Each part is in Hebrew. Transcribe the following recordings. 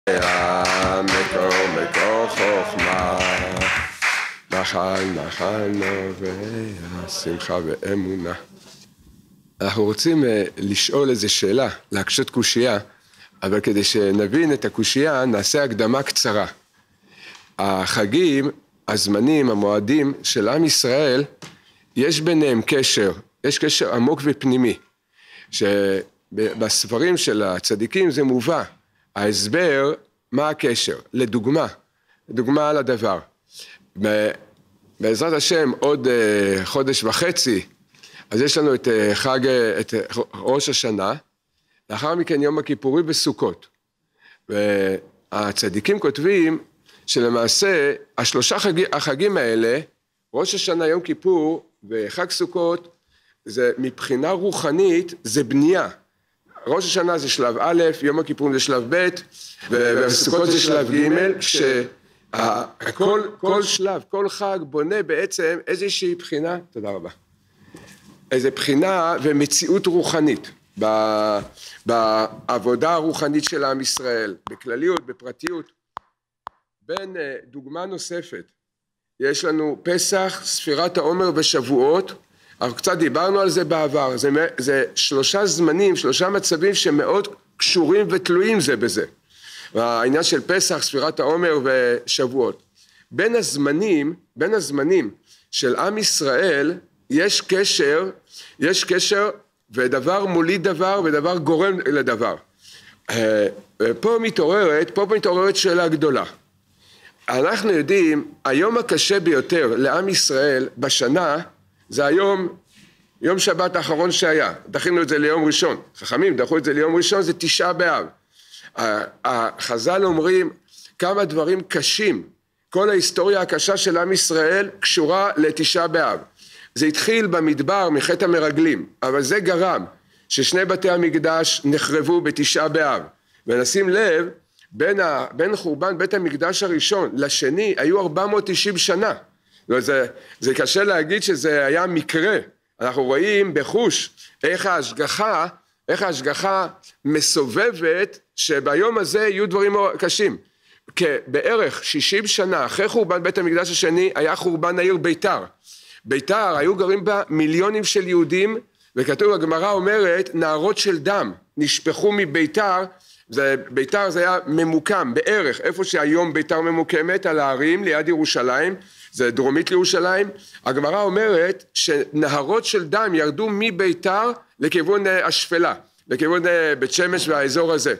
מקור חוכמה, נחל נובע, שמחה ואמונה. אנחנו רוצים לשאול איזו שאלה, להקשות קושייה, אבל כדי שנבין את הקושייה נעשה הקדמה קצרה. החגים, הזמנים, המועדים של עם ישראל, יש ביניהם קשר, יש קשר עמוק ופנימי, שבספרים של הצדיקים זה מובא, ההסבר מה הקשר, לדוגמה על הדבר. בעזרת השם עוד חודש וחצי, אז יש לנו את ראש השנה, לאחר מכן יום הכיפורים וסוכות. והצדיקים כותבים שלמעשה השלושה החגים האלה, ראש השנה, יום כיפור וחג סוכות, זה מבחינה רוחנית זה בנייה. ראש השנה זה שלב א', יום הכיפורים זה שלב ב', וסוכות זה שלב ג', כל שלב, כל חג בונה בעצם איזושהי בחינה, תודה רבה, איזו בחינה ומציאות רוחנית, בעבודה הרוחנית של עם ישראל, בכלליות, בפרטיות. בין דוגמה נוספת, יש לנו פסח, ספירת העומר ושבועות, אנחנו קצת דיברנו על זה בעבר, זה שלושה זמנים, שלושה מצבים שמאוד קשורים ותלויים זה בזה. העניין של פסח, ספירת העומר ושבועות. בין הזמנים של עם ישראל יש קשר ודבר מוליד דבר ודבר גורם לדבר. פה מתעוררת שאלה גדולה. אנחנו יודעים, היום הקשה ביותר לעם ישראל בשנה, זה יום שבת האחרון שהיה, דחינו את זה ליום ראשון, חכמים דחו את זה ליום ראשון, זה תשעה באב. החז"ל אומרים כמה דברים קשים, כל ההיסטוריה הקשה של עם ישראל קשורה לתשעה באב. זה התחיל במדבר מחטא המרגלים, אבל זה גרם ששני בתי המקדש נחרבו בתשעה באב, ונשים לב, בין חורבן בית המקדש הראשון לשני היו 490 שנה. זה קשה להגיד שזה היה מקרה, אנחנו רואים בחוש איך ההשגחה מסובבת שביום הזה יהיו דברים קשים. בערך 60 שנה אחרי חורבן בית המקדש השני היה חורבן העיר ביתר, היו גרים בה מיליונים של יהודים, וכתוב הגמרא אומרת נהרות של דם נשפכו מביתר, ביתר זה היה ממוקם בערך איפה שהיום ביתר ממוקמת על ההרים ליד ירושלים, זה דרומית לירושלים. הגמרא אומרת שנהרות של דם ירדו מביתר לכיוון השפלה, לכיוון בית שמש והאזור הזה.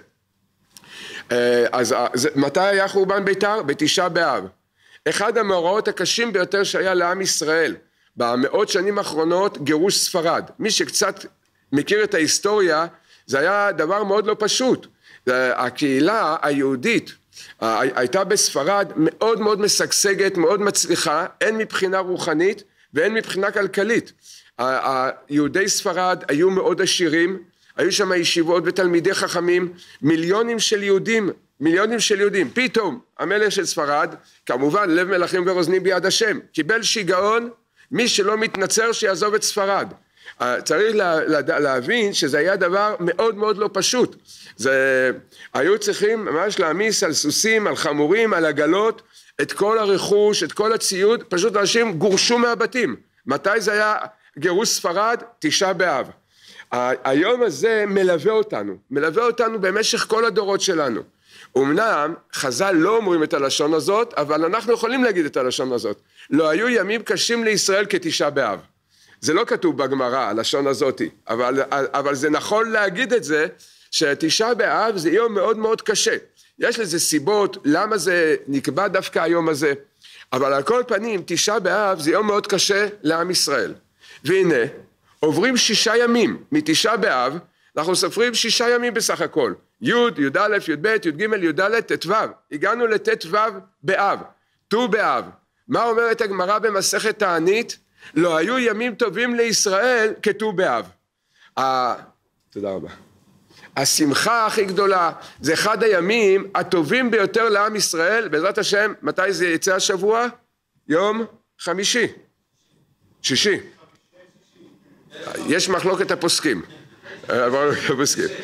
אז מתי היה חורבן ביתר? בתשעה באב. אחד המאורעות הקשים ביותר שהיה לעם ישראל במאות שנים האחרונות, גירוש ספרד. מי שקצת מכיר את ההיסטוריה, זה היה דבר מאוד לא פשוט. הקהילה היהודית הייתה בספרד מאוד מאוד משגשגת, מאוד מצליחה, הן מבחינה רוחנית והן מבחינה כלכלית. היהודי ספרד היו מאוד עשירים, היו שם ישיבות ותלמידי חכמים, מיליונים של יהודים. פתאום המלך של ספרד, כמובן לב מלכים ורוזנים ביד השם, קיבל שיגעון, מי שלא מתנצר שיעזוב את ספרד. צריך להבין שזה היה דבר מאוד מאוד לא פשוט. היו צריכים ממש להעמיס על סוסים, על חמורים, על עגלות, את כל הרכוש, את כל הציוד, פשוט אנשים גורשו מהבתים. מתי זה היה גירוש ספרד? תשעה באב. היום הזה מלווה אותנו במשך כל הדורות שלנו. אמנם חז"ל לא אומרים את הלשון הזאת, אבל אנחנו יכולים להגיד את הלשון הזאת. לא היו ימים קשים לישראל כתשעה באב. זה לא כתוב בגמרא, הלשון הזאת, אבל זה נכון להגיד את זה, שתשעה באב זה יום מאוד מאוד קשה. יש לזה סיבות, למה זה נקבע דווקא היום הזה, אבל על כל פנים, תשעה באב זה יום מאוד קשה לעם ישראל. והנה, עוברים 6 ימים מתשעה באב, אנחנו סופרים 6 ימים בסך הכל, י', י"א, י"ב, י"ג, י"ד, ט"ו, הגענו לט"ו באב, ט"ו באב. מה אומרת הגמרא במסכת תענית? לא היו ימים טובים לישראל כט"ו באב. תודה רבה. השמחה הכי גדולה, זה אחד הימים הטובים ביותר לעם ישראל, בעזרת השם, מתי זה יצא השבוע? יום חמישי. שישי. יש מחלוקת הפוסקים.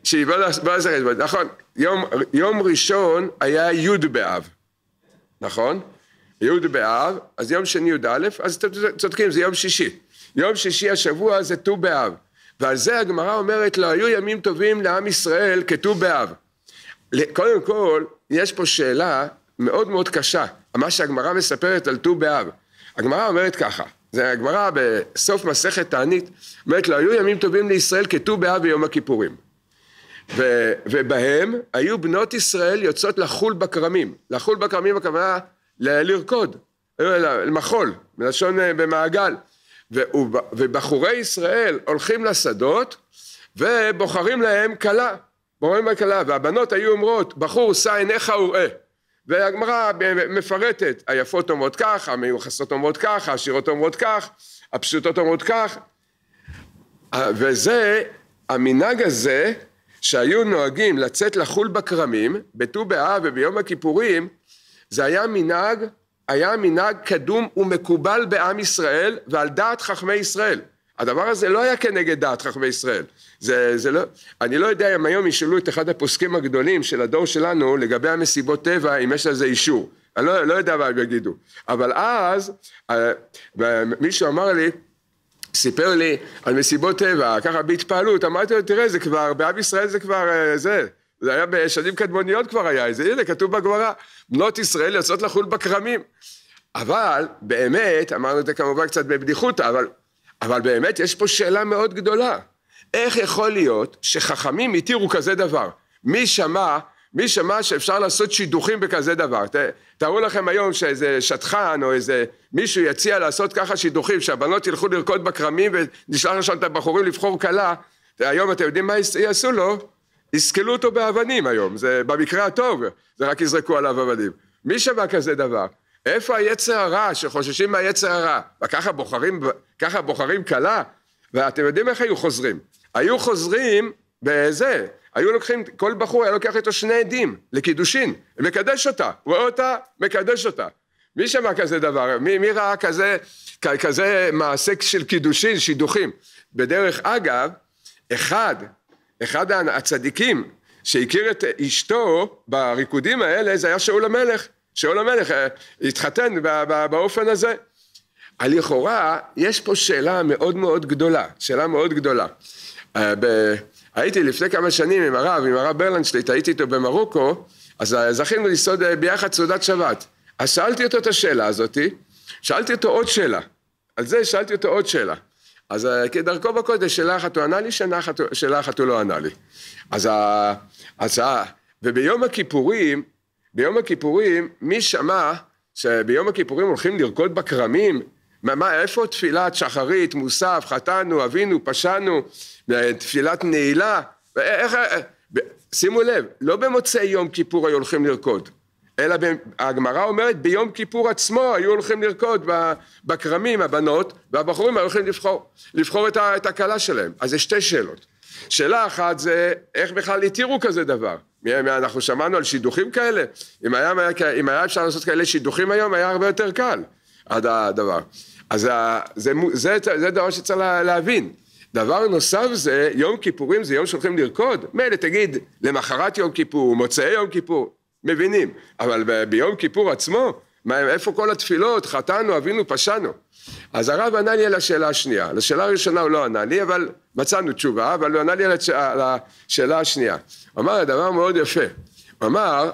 נכון, יום ראשון היה י' באב, נכון? י' באב, אז יום שני י' א', אז אתם צודקים, זה יום שישי. יום שישי השבוע זה ט"ו באב, ועל זה הגמרא אומרת, לא היו ימים טובים לעם ישראל כט"ו באב. קודם כל, יש פה שאלה מאוד מאוד קשה, מה שהגמרא מספרת על ט"ו באב. הגמרא אומרת ככה, זה הגמרא בסוף מסכת תענית, אומרת, לא היו ימים טובים לישראל כט"ו באב ויום הכיפורים. ובהם היו בנות ישראל יוצאות לחול בכרמים. לחול בכרמים הכוונה לרקוד, למחול, מלשון במעגל. ובחורי ישראל הולכים לשדות ובוחרים להם כלה. בוחרים להם כלה, והבנות היו אומרות, בחור שא עיניך וראה. והגמרא מפרטת, היפות אומרות כך, המיוחסות אומרות כך, העשירות אומרות כך, הפשוטות אומרות כך. וזה, המנהג הזה, שהיו נוהגים לצאת לחול בכרמים, בט"ו באב וביום הכיפורים, זה היה מנהג קדום ומקובל בעם ישראל ועל דעת חכמי ישראל. הדבר הזה לא היה כנגד דעת חכמי ישראל. זה לא, אני לא יודע אם היום ישאלו את אחד הפוסקים הגדולים של הדור שלנו לגבי המסיבות טבע, אם יש לזה אישור. אני לא יודע מה הם יגידו. אבל אז, מישהו אמר לי, סיפר לי על מסיבות טבע, ככה בהתפעלות, אמרתי לו, תראה, זה כבר, בעם ישראל זה כבר, זה היה בשנים קדמוניות כבר היה, זה הנה, כתוב בגמרא, בנות ישראל יוצאות לחול בכרמים. אבל באמת, אמרנו את זה כמובן קצת בבדיחות, אבל באמת יש פה שאלה מאוד גדולה. איך יכול להיות שחכמים התירו כזה דבר? מי שמע שאפשר לעשות שידוכים בכזה דבר? תראו לכם היום שאיזה שטחן או איזה מישהו יציע לעשות ככה שידוכים, שהבנות ילכו לרקוד בכרמים ונשלח לשם את הבחורים לבחור כלה. היום אתם יודעים מה יעשו לו? יסקלו אותו באבנים היום, זה במקרה הטוב, זה רק יזרקו עליו אבנים. מי שמע כזה דבר? איפה היצר הרע, שחוששים מהיצר הרע? וככה בוחרים כלה? ואתם יודעים איך היו חוזרים? היו חוזרים בזה, היו לוקחים, כל בחור היה לוקח איתו 2 עדים לקידושין, מקדש אותה, רואה אותה, מקדש אותה. מי שמע כזה דבר? מי ראה כזה מעשה של קידושין, שידוכים? בדרך אגב, אחד הצדיקים שהכיר את אשתו בריקודים האלה, זה היה שאול המלך. שאול המלך התחתן באופן הזה. על לכאורה, יש פה שאלה מאוד מאוד גדולה, הייתי לפני כמה שנים עם הרב ברלנשטיין, הייתי איתו במרוקו, אז זכינו לסעוד ביחד סעודת שבת. אז שאלתי אותו את השאלה הזאת, שאלתי אותו עוד שאלה, על זה שאלתי אותו עוד שאלה. אז כדרכו בקודש, שאלה אחת הוא ענה לי, שאלה אחת הוא לא ענה לי. וביום הכיפורים, מי שמע שביום הכיפורים הולכים לרקוד בכרמים? איפה תפילת שחרית, מוסף, חתנו, אבינו, פשענו, תפילת נעילה? שימו לב, לא במוצאי יום כיפור היו הולכים לרקוד, אלא הגמרא אומרת ביום כיפור עצמו היו הולכים לרקוד בכרמים, הבנות, והבחורים היו הולכים לבחור את הכלה שלהם. אז יש 2 שאלות. שאלה אחת זה איך בכלל התירו כזה דבר. אנחנו שמענו על שידוכים כאלה, אם היה אפשר לעשות כאלה שידוכים היום היה הרבה יותר קל הדבר. אז זה דבר שצריך להבין. דבר נוסף זה יום כיפורים זה יום שהולכים לרקוד, מילא תגיד למחרת יום כיפור, מוצאי יום כיפור, מבינים, אבל ביום כיפור עצמו, איפה כל התפילות, חתנו, אבינו, פשענו? אז הרב ענה לי על השאלה השנייה, לשאלה הראשונה הוא לא ענה לי, אבל מצאנו תשובה, אבל הוא ענה לי על השאלה השנייה. הוא אמר דבר מאוד יפה, הוא אמר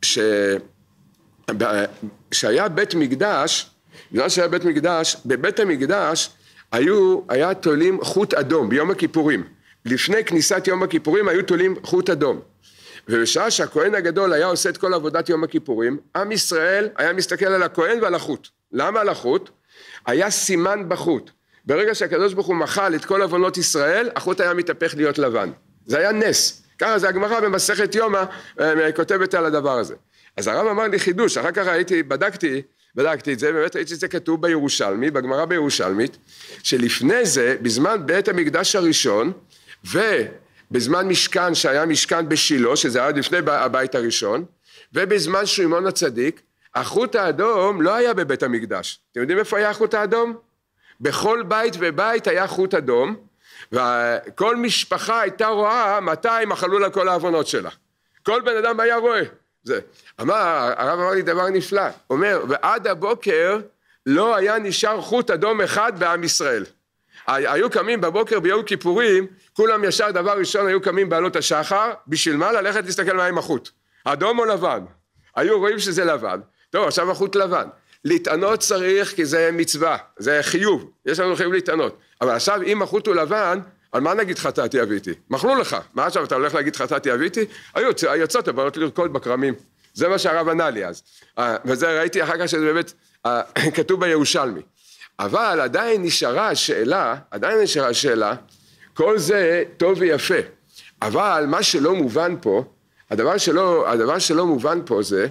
שהיה בית מקדש, בגלל שהיה בית מקדש, בבית המקדש היה תולים חוט אדום ביום הכיפורים, לפני כניסת יום הכיפורים היו תולים חוט אדום, ובשעה שהכהן הגדול היה עושה את כל עבודת יום הכיפורים, עם ישראל היה מסתכל על הכהן ועל החוט. למה על החוט? היה סימן בחוט. ברגע שהקדוש ברוך הוא מחל את כל עוונות ישראל, החוט היה מתהפך להיות לבן. זה היה נס. ככה זה הגמרא במסכת יומא כותבת על הדבר הזה. אז הרב אמר לי חידוש, אחר כך בדקתי את זה, באמת ראיתי את זה כתוב בירושלמי, בגמרא בירושלמית, שלפני זה, בזמן בית המקדש הראשון, בזמן משכן שהיה משכן בשילה, שזה היה לפני הבית הראשון, ובזמן שמעון הצדיק, החוט האדום לא היה בבית המקדש. אתם יודעים איפה היה החוט האדום? בכל בית ובית היה חוט אדום, וכל משפחה הייתה רואה מתי מחלו לה כל העוונות שלה. כל בן אדם היה רואה. זה. הרב אמר לי דבר נפלא, אומר, ועד הבוקר לא היה נשאר חוט אדום אחד בעם ישראל. היו קמים בבוקר ביום כיפורים, כולם ישר דבר ראשון היו קמים בעלות השחר, בשביל מה? ללכת להסתכל מה עם החוט. אדום או לבן? היו רואים שזה לבן. טוב, עכשיו החוט לבן. להתענות צריך כי זה מצווה, זה חיוב, יש לנו חיוב להתענות. אבל עכשיו אם החוט הוא לבן, על מה נגיד חטאתי אביתי? מחלו לך. מה עכשיו אתה הולך להגיד חטאתי אביתי? היוצאות הבאות לרקוד בכרמים. זה מה שהרב ענה לי אז. וזה ראיתי אחר כך שזה באמת כתוב בירושלמי. אבל עדיין נשארה השאלה, כל זה טוב ויפה. אבל מה שלא מובן פה, הדבר שלא מובן פה זה,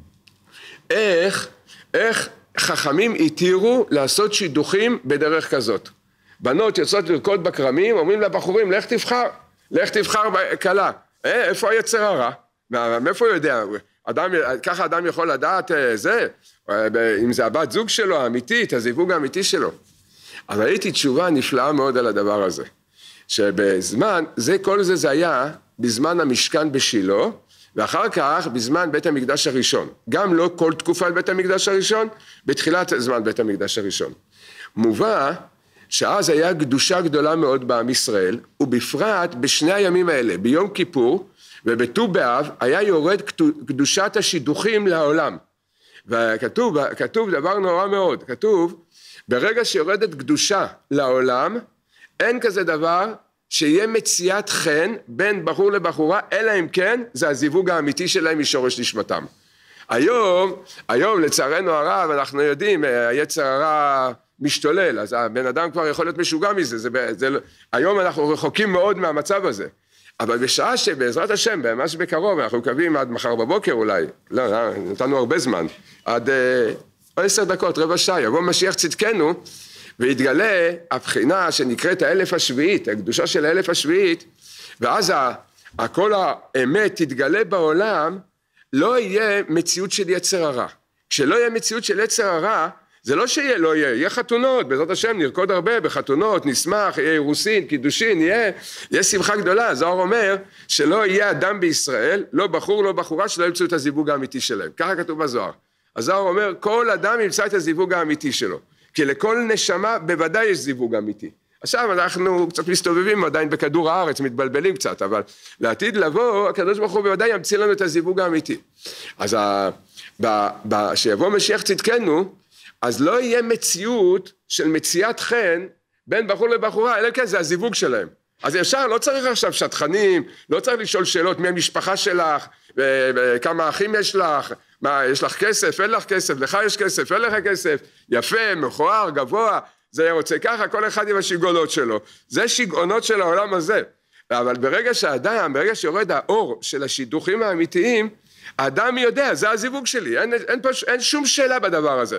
איך חכמים התירו לעשות שידוכים בדרך כזאת. בנות יוצאות לרקוד בכרמים, אומרים לבחורים, לך תבחר כלה. איפה היצר הרע? מאיפה הוא יודע? ככה אדם יכול לדעת זה, אם זה הבת זוג שלו, האמיתית, הזיווג האמיתי שלו. אבל ראיתי תשובה נפלאה מאוד על הדבר הזה. שבזמן, כל זה היה בזמן המשכן בשילה, ואחר כך בזמן בית המקדש הראשון. גם לא כל תקופת בית המקדש הראשון, בתחילת זמן בית המקדש הראשון. מובא שאז היה קדושה גדולה מאוד בעם ישראל, ובפרט בשני הימים האלה, ביום כיפור ובט"ו באב, היה יורד קדושת השידוכים לעולם. וכתוב דבר נורא מאוד, כתוב, ברגע שיורדת קדושה לעולם, אין כזה דבר שיהיה מציאת חן בין בחור לבחורה, אלא אם כן זה הזיווג האמיתי שלהם משורש נשמתם. היום לצערנו הרב אנחנו יודעים, היצר הרע משתולל, אז הבן אדם כבר יכול להיות משוגע מזה, היום אנחנו רחוקים מאוד מהמצב הזה. אבל בשעה שבעזרת השם, ממש בקרוב, אנחנו מקווים עד מחר בבוקר אולי, לא, נתנו הרבה זמן, עד 10 דקות, רבע שעה, יבוא משיח צדקנו, והתגלה הבחינה שנקראת האלף השביעית, הקדושה של האלף השביעית, ואז כל האמת תתגלה בעולם, לא יהיה מציאות של יצר הרע. כשלא יהיה מציאות של יצר הרע, זה לא שיהיה, לא יהיה, יהיה חתונות, בעזרת השם נרקוד הרבה בחתונות, נשמח, יהיה אירוסין, קידושין, יהיה שמחה גדולה. הזוהר אומר שלא יהיה אדם בישראל, לא בחור, לא בחורה, שלא ימצאו את הזיווג האמיתי שלהם. ככה כתוב בזוהר. הזוהר אומר, כל אדם ימצא את הזיווג האמיתי שלו, כי לכל נשמה בוודאי יש זיווג אמיתי. עכשיו אנחנו קצת מסתובבים עדיין בכדור הארץ, מתבלבלים קצת, אבל לעתיד לבוא, הקדוש ברוך הוא בוודאי ימציא לנו את הזיווג האמיתי. אז שיבוא משיח צדקנו, אז לא יהיה מציאות של מציאת חן בין בחור לבחורה, אלא כן זה הזיווג שלהם. אז ישר לא צריך עכשיו שטחנים, לא צריך לשאול שאלות מי המשפחה שלך, וכמה אחים יש לך, מה, יש לך כסף, אין לך כסף, לך יש כסף, אין לך כסף, יפה, מכוער, גבוה, זה רוצה ככה, כל אחד עם השיגעונות שלו. זה שיגעונות של העולם הזה. אבל ברגע שיורד האור של השידוכים האמיתיים, האדם יודע, זה הזיווג שלי, אין שום שאלה בדבר הזה.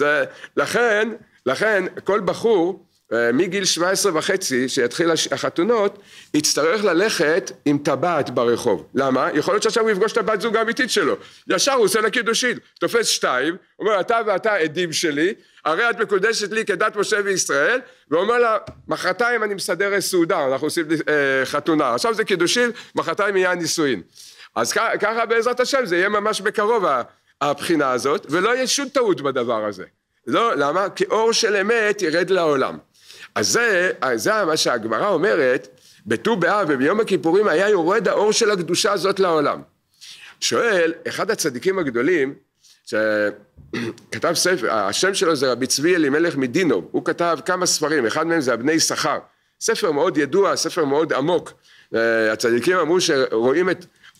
לכן כל בחור מגיל 17.5 שיתחיל החתונות יצטרך ללכת עם טבעת ברחוב. למה? יכול להיות שעכשיו הוא יפגוש את הבת זוג האמיתית שלו, ישר הוא עושה לה קידושין, תופס 2, אומר אתה ואתה עדים שלי, הרי את מקודשת לי כדת משה וישראל, ואומר לה מחרתיים אני מסדר סעודה, אנחנו עושים חתונה, עכשיו זה קידושין, מחרתיים יהיה נישואין. אז ככה בעזרת השם זה יהיה ממש בקרוב הבחינה הזאת, ולא יהיה שום טעות בדבר הזה. לא, למה? כי אור של אמת ירד לעולם. אז זה מה שהגמרא אומרת, בט"ו באב וביום הכיפורים היה יורד האור של הקדושה הזאת לעולם. שואל, אחד הצדיקים הגדולים, שכתב ספר, השם שלו זה רבי צבי אלימלך מדינוב, הוא כתב כמה ספרים, אחד מהם זה הבני שכר, ספר מאוד ידוע, ספר מאוד עמוק, הצדיקים אמרו שרואים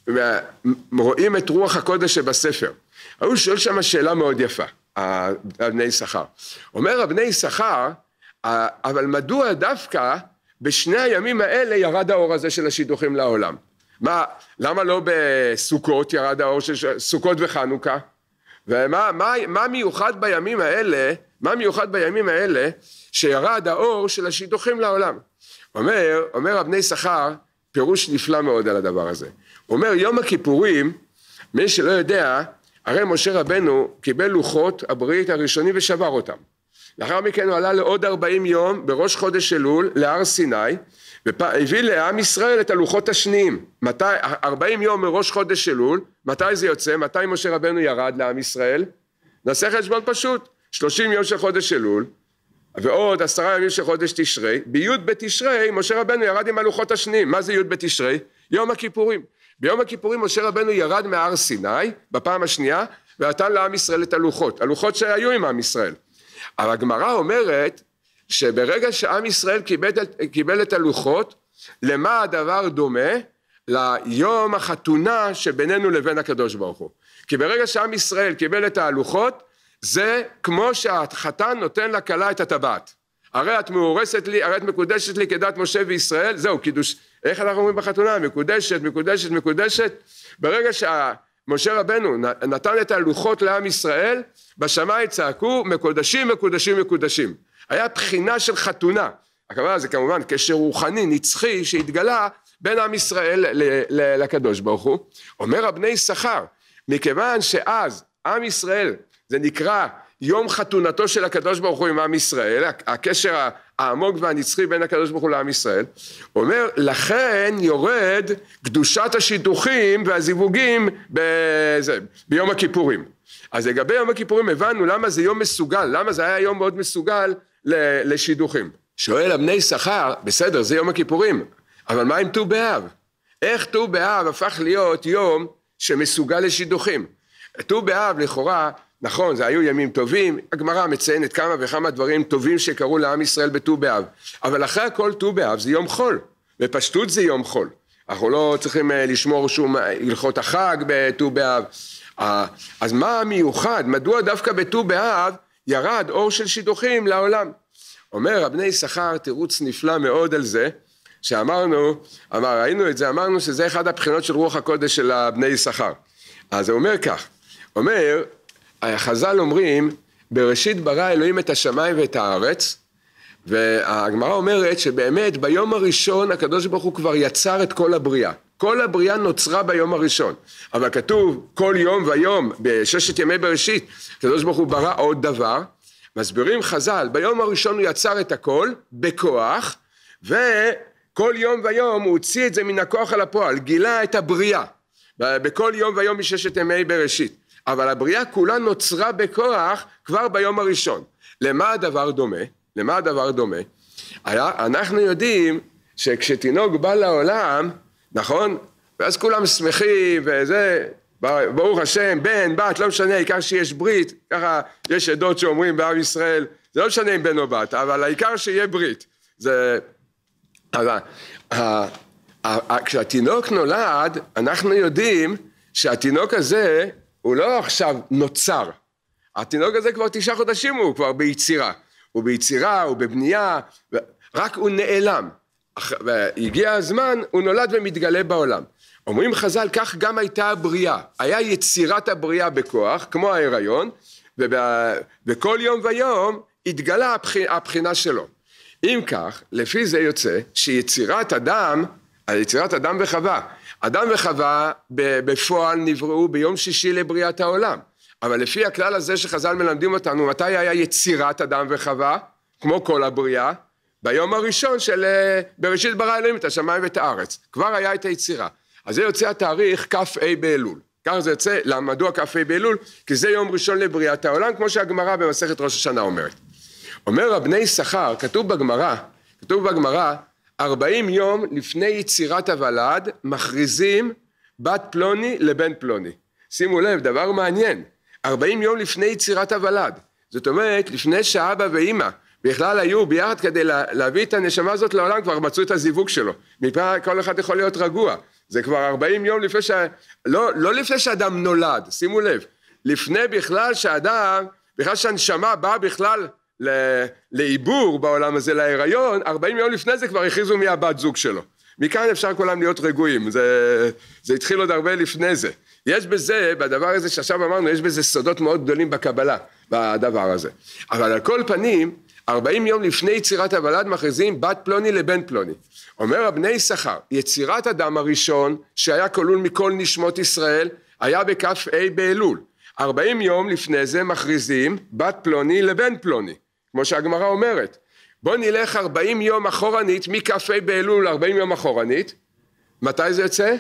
את רוח הקודש שבספר. הוא שואל שם שאלה מאוד יפה, הבני שכר. אומר הבני שכר, אבל מדוע דווקא בשני הימים האלה ירד האור הזה של השידוכים לעולם? למה לא בסוכות ירד האור של סוכות וחנוכה? ומה מיוחד בימים האלה, שירד האור של השידוכים לעולם? אומר הבני שכר פירוש נפלא מאוד על הדבר הזה. הוא אומר יום הכיפורים, מי שלא יודע, הרי משה רבנו קיבל לוחות הברית הראשונים ושבר אותם. לאחר מכן הוא עלה לעוד 40 יום בראש חודש אלול להר סיני, והביא לעם ישראל את הלוחות השניים. 40 יום מראש חודש אלול, מתי זה יוצא? מתי משה רבנו ירד לעם ישראל? נעשה חשבון פשוט, 30 יום של חודש אלול, ועוד 10 ימים של חודש תשרי, בי' בתשרי משה רבנו ירד עם הלוחות השניים. מה זה י' בתשרי? יום הכיפורים. ביום הכיפורים משה רבנו ירד מהר סיני בפעם השנייה, ונתן לעם ישראל את הלוחות שהיו עם עם ישראל. אבל הגמרא אומרת שברגע שעם ישראל קיבל את הלוחות, למה הדבר דומה? ליום החתונה שבינינו לבין הקדוש ברוך הוא. כי ברגע שעם ישראל קיבל את הלוחות, זה כמו שהחתן נותן לכלה את הטבעת. הרי את מאורסת לי, הרי את מקודשת לי כדת משה וישראל, זהו קידוש. איך אנחנו אומרים בחתונה? מקודשת, מקודשת, מקודשת. ברגע שמשה רבנו נתן את הלוחות לעם ישראל, בשמיים צעקו מקודשים, מקודשים, מקודשים. היה בחינה של חתונה. הכוונה זה כמובן קשר רוחני, נצחי, שהתגלה בין עם ישראל לקדוש ברוך הוא. אומר הבני שכר, מכיוון שאז עם ישראל, זה נקרא יום חתונתו של הקדוש ברוך הוא עם עם ישראל, הקשר העמוק והנצחי בין הקדוש ברוך הוא לעם ישראל, אומר לכן יורד קדושת השידוכים והזיווגים ביום הכיפורים. אז לגבי יום הכיפורים הבנו למה זה יום מסוגל, למה זה היה יום מאוד מסוגל לשידוכים. שואל הבני שכר, בסדר זה יום הכיפורים, אבל מה עם ט"ו באב? איך ט"ו באב הפך להיות יום שמסוגל לשידוכים? ט"ו באב לכאורה, נכון, זה היו ימים טובים, הגמרא מציינת כמה וכמה דברים טובים שקרו לעם ישראל בט"ו באב, אבל אחרי הכל ט"ו באב זה יום חול, בפשטות זה יום חול, אנחנו לא צריכים לשמור שום הלכות החג בט"ו באב, אז מה המיוחד, מדוע דווקא בט"ו באב ירד אור של שידוכים לעולם? אומר הבני שכר תירוץ נפלא מאוד על זה, ראינו את זה, אמרנו שזה אחד הבחינות של רוח הקודש של הבני שכר. אז הוא אומר כך, אומר, החז"ל אומרים, בראשית ברא אלוהים את השמיים ואת הארץ, והגמרא אומרת שבאמת ביום הראשון הקדוש ברוך הוא כבר יצר את כל הבריאה. כל הבריאה נוצרה ביום הראשון, אבל כתוב כל יום ויום בששת ימי בראשית, הקדוש ברוך הוא ברא עוד דבר, מסבירים חז"ל, ביום הראשון הוא יצר את הכל בכוח, וכל יום ויום הוא הוציא את זה מן הכוח על הפועל, גילה את הבריאה, בכל יום ויום מששת ימי בראשית, אבל הבריאה כולה נוצרה בכוח כבר ביום הראשון. למה הדבר דומה? למה הדבר דומה? אנחנו יודעים שכשתינוק בא לעולם, נכון? ואז כולם שמחים וזה, ברוך השם, בן, בת, לא משנה, העיקר שיש ברית, ככה יש עדות שאומרים בעם ישראל, זה לא משנה אם בן או בת, אבל העיקר שיהיה ברית. זה, כשהתינוק נולד, אנחנו יודעים שהתינוק הזה, הוא לא עכשיו נוצר, התינוק הזה כבר 9 חודשים הוא כבר ביצירה, הוא ביצירה, הוא בבנייה, רק הוא נעלם, והגיע הזמן, הוא נולד ומתגלה בעולם. אומרים חז"ל, כך גם הייתה הבריאה, היה יצירת הבריאה בכוח, כמו ההיריון, וכל יום ויום התגלה הבחינה שלו. אם כך, לפי זה יוצא שיצירת אדם, יצירת אדם וחווה, אדם וחווה בפועל נבראו ביום שישי לבריאת העולם, אבל לפי הכלל הזה שחז"ל מלמדים אותנו, מתי היה יצירת אדם וחווה, כמו כל הבריאה? ביום הראשון של בראשית ברא אלוהים את השמיים ואת הארץ, כבר היה את היצירה. אז זה יוצא התאריך כ"ה באלול, כך זה יוצא, מדוע כ"ה באלול? כי זה יום ראשון לבריאת העולם, כמו שהגמרא במסכת ראש השנה אומרת. אומר הבני שכר, כתוב בגמרא, 40 יום לפני יצירת הוולד, מכריזים בת פלוני לבן פלוני. שימו לב, דבר מעניין, 40 יום לפני יצירת הוולד, זאת אומרת, לפני שאבא ואמא, בכלל היו ביחד כדי להביא את הנשמה הזאת לעולם, כבר מצאו את הזיווג שלו, מפני כל אחד יכול להיות רגוע, זה כבר 40 יום לפני לא לפני שאדם נולד, שימו לב, לפני בכלל שאדם, בכלל שהנשמה באה בכלל לעיבור בעולם הזה, להיריון, 40 יום לפני זה כבר הכריזו מי הבת זוג שלו, מכאן אפשר כולם להיות רגועים, זה התחיל עוד הרבה לפני זה, יש בזה, בדבר הזה שעכשיו אמרנו, יש בזה סודות מאוד גדולים בקבלה, בדבר הזה, אבל על כל פנים, 40 יום לפני יצירת הוולד מכריזים בת פלוני לבן פלוני. אומר הבני שכר, יצירת אדם הראשון שהיה כלול מכל נשמות ישראל היה בכ"ה באלול. 40 יום לפני זה מכריזים בת פלוני לבן פלוני. כמו שהגמרא אומרת. בוא נלך 40 יום אחורנית, מכ"ה באלול 40 יום אחורנית. מתי זה יוצא?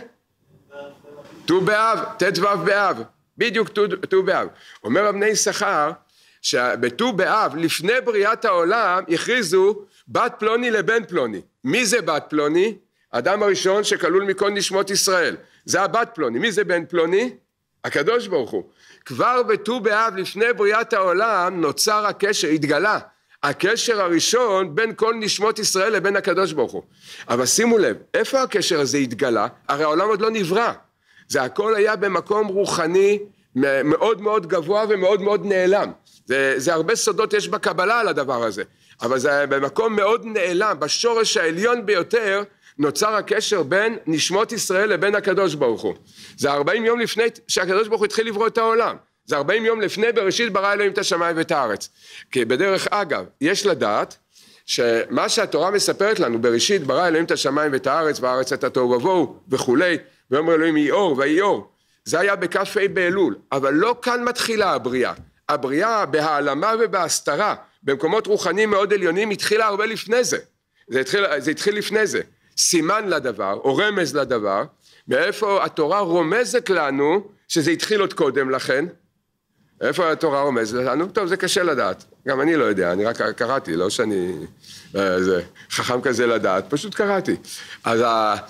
ט"ו באב, ט"ו באב, בדיוק ט"ו באב. אומר רבני יששכר שבט"ו באב לפני בריאת העולם הכריזו בת פלוני לבן פלוני. מי זה בת פלוני? האדם הראשון שכלול מכל נשמות ישראל, זה הבת פלוני. מי זה בן פלוני? הקדוש ברוך הוא. כבר בט"ו באב לפני בריאת העולם נוצר הקשר, התגלה הקשר הראשון בין כל נשמות ישראל לבין הקדוש ברוך הוא. אבל שימו לב, איפה הקשר הזה התגלה? הרי העולם עוד לא נברא, זה הכל היה במקום רוחני מאוד מאוד גבוה ומאוד מאוד נעלם. זה הרבה סודות יש בקבלה על הדבר הזה, אבל זה במקום מאוד נעלם, בשורש העליון ביותר נוצר הקשר בין נשמות ישראל לבין הקדוש ברוך הוא. זה 40 יום לפני שהקדוש ברוך הוא התחיל לברוא את העולם, זה 40 יום לפני בראשית ברא אלוהים את השמיים ואת הארץ. כי בדרך אגב יש לדעת שמה שהתורה מספרת לנו, בראשית ברא אלוהים את השמיים ואת הארץ והארץ את התוהו ובוהו וכולי, ואומר אלוהים יהי אור ויהי אור, זה היה בכ"ה באלול, אבל לא כאן מתחילה הבריאה. הבריאה בהעלמה ובהסתרה במקומות רוחניים מאוד עליונים התחילה הרבה לפני זה. זה התחיל לפני זה, סימן לדבר או רמז לדבר. מאיפה התורה רומזת לנו שזה התחיל עוד קודם לכן? איפה התורה רומזת לנו? טוב, זה קשה לדעת, גם אני לא יודע, אני רק קראתי, לא שאני חכם כזה לדעת, פשוט קראתי. אז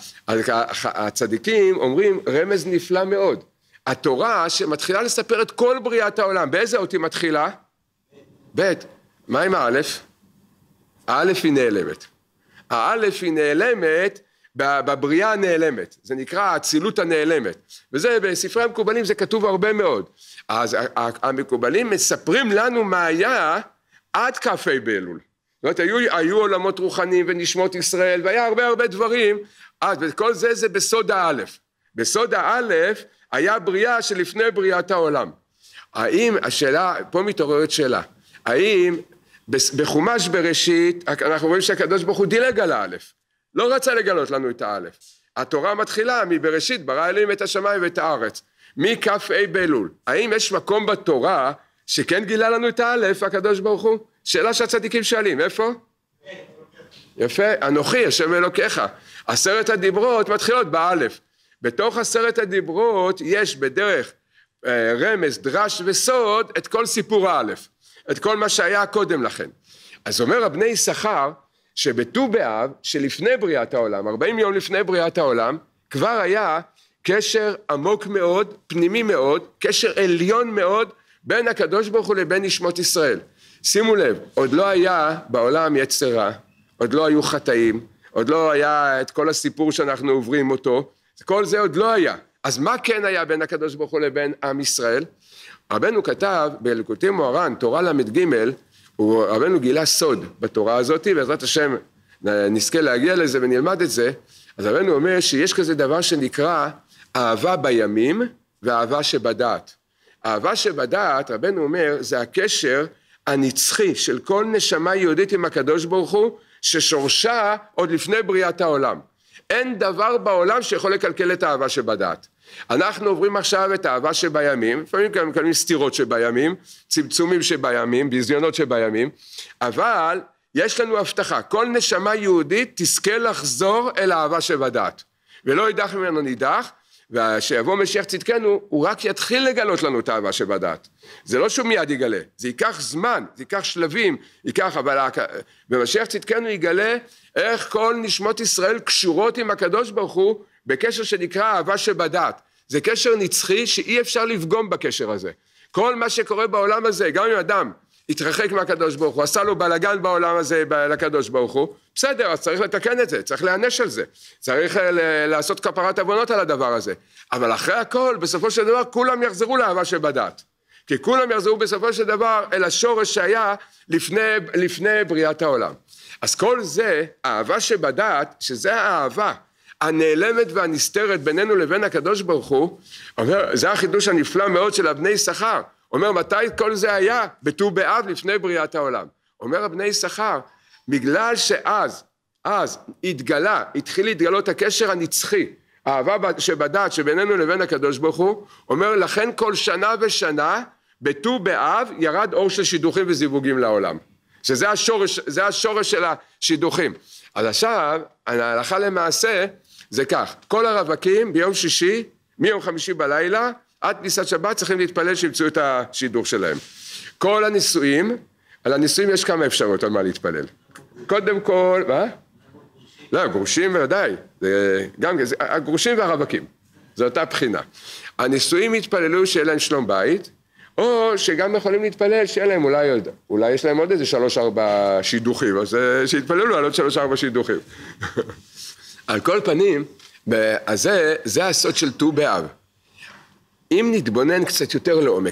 הצדיקים אומרים רמז נפלא מאוד, התורה שמתחילה לספר את כל בריאת העולם, באיזה אות היא מתחילה? ב'. מה עם האלף? האלף היא נעלמת. האלף היא נעלמת בבריאה הנעלמת, זה נקרא האצילות הנעלמת, וזה בספרי המקובלים זה כתוב הרבה מאוד. אז המקובלים מספרים לנו מה היה עד כ"ה באלול. זאת אומרת, היו עולמות רוחניים ונשמות ישראל, והיה הרבה דברים, וכל זה בסוד האלף. בסוד האלף היה בריאה שלפני בריאת העולם. האם, השאלה, פה מתעוררת שאלה, האם בחומש בראשית, אנחנו רואים שהקדוש ברוך הוא דילג על האלף, לא רצה לגלות לנו את האלף. התורה מתחילה מבראשית ברא אלוהים את השמיים ואת הארץ, מכ"ה באלול. האם יש מקום בתורה שכן גילה לנו את האלף הקדוש ברוך הוא? שאלה שהצדיקים שואלים, איפה? יפה, אנוכי השם אלוקיך. 10 הדיברות מתחילות באלף. בתוך 10 הדיברות יש בדרך רמז, דרש וסוד את כל סיפור האלף, את כל מה שהיה קודם לכן. אז אומר רבני יששכר שבט"ו באב שלפני בריאת העולם, 40 יום לפני בריאת העולם, כבר היה קשר עמוק מאוד, פנימי מאוד, קשר עליון מאוד בין הקדוש ברוך הוא לבין נשמות ישראל. שימו לב, עוד לא היה בעולם יצר רע, עוד לא היו חטאים, עוד לא היה את כל הסיפור שאנחנו עוברים אותו, כל זה עוד לא היה. אז מה כן היה בין הקדוש ברוך הוא לבין עם ישראל? רבנו כתב בליקוטי מוהר"ן, תורה ל"ג, רבנו גילה סוד בתורה הזאת, בעזרת השם נזכה להגיע לזה ונלמד את זה. אז רבנו אומר שיש כזה דבר שנקרא אהבה בימים ואהבה שבדעת. אהבה שבדעת, רבנו אומר, זה הקשר הנצחי של כל נשמה יהודית עם הקדוש ברוך הוא, ששורשה עוד לפני בריאת העולם. אין דבר בעולם שיכול לקלקל את האהבה שבדעת. אנחנו עוברים עכשיו את האהבה שבימים, לפעמים מקבלים סתירות שבימים, צמצומים שבימים, ביזיונות שבימים, אבל יש לנו הבטחה, כל נשמה יהודית תזכה לחזור אל האהבה שבדעת, ולא יידח ממנו נידח, ושיבוא משיח צדקנו, הוא רק יתחיל לגלות לנו את האהבה שבדעת. זה לא שהוא מיד יגלה, זה ייקח זמן, זה ייקח שלבים, אבל במשיח צדקנו יגלה איך כל נשמות ישראל קשורות עם הקדוש ברוך הוא, בקשר שנקרא אהבה שבדעת. זה קשר נצחי שאי אפשר לפגום בקשר הזה. כל מה שקורה בעולם הזה, גם אם אדם התרחק מהקדוש ברוך הוא, עשה לו בלגן בעולם הזה לקדוש ברוך הוא, בסדר, אז צריך לתקן את זה, צריך להענש על זה, צריך לעשות כפרת עוונות על הדבר הזה, אבל אחרי הכל, בסופו של דבר, כולם יחזרו לאהבה שבדעת, כי כולם יחזרו בסופו של דבר אל השורש שהיה לפני בריאת העולם. אז כל זה, אהבה שבדעת, שזה האהבה הנעלמת והנסתרת בינינו לבין הקדוש ברוך הוא, אומר, זה החידוש הנפלא מאוד של בני יששכר, אומר מתי כל זה היה? בט"ו באב לפני בריאת העולם. אומר בני יששכר, בגלל שאז התחיל להתגלות הקשר הנצחי, האהבה שבדעת שבינינו לבין הקדוש ברוך הוא, אומר לכן כל שנה ושנה, בט"ו באב ירד אור של שידוכים וזיווגים לעולם. שזה השורש של השידוכים. אז עכשיו, ההלכה למעשה, זה כך, כל הרווקים ביום שישי, מיום חמישי בלילה, עד כניסת שבת צריכים להתפלל שימצאו את השידוך שלהם. כל הנישואים, על הנישואים יש כמה אפשרויות על מה להתפלל. קודם כל, מה? לא, גרושים ודאי, הגרושים והרווקים, זו אותה בחינה. הנישואים התפללו שיהיה להם שלום בית, או שגם יכולים להתפלל שיהיה להם אולי יש להם עוד איזה 3-4 שידוכים, אז שיתפללו על עוד 3-4 שידוכים. על כל פנים, אז זה הסוד של ט"ו באב. אם נתבונן קצת יותר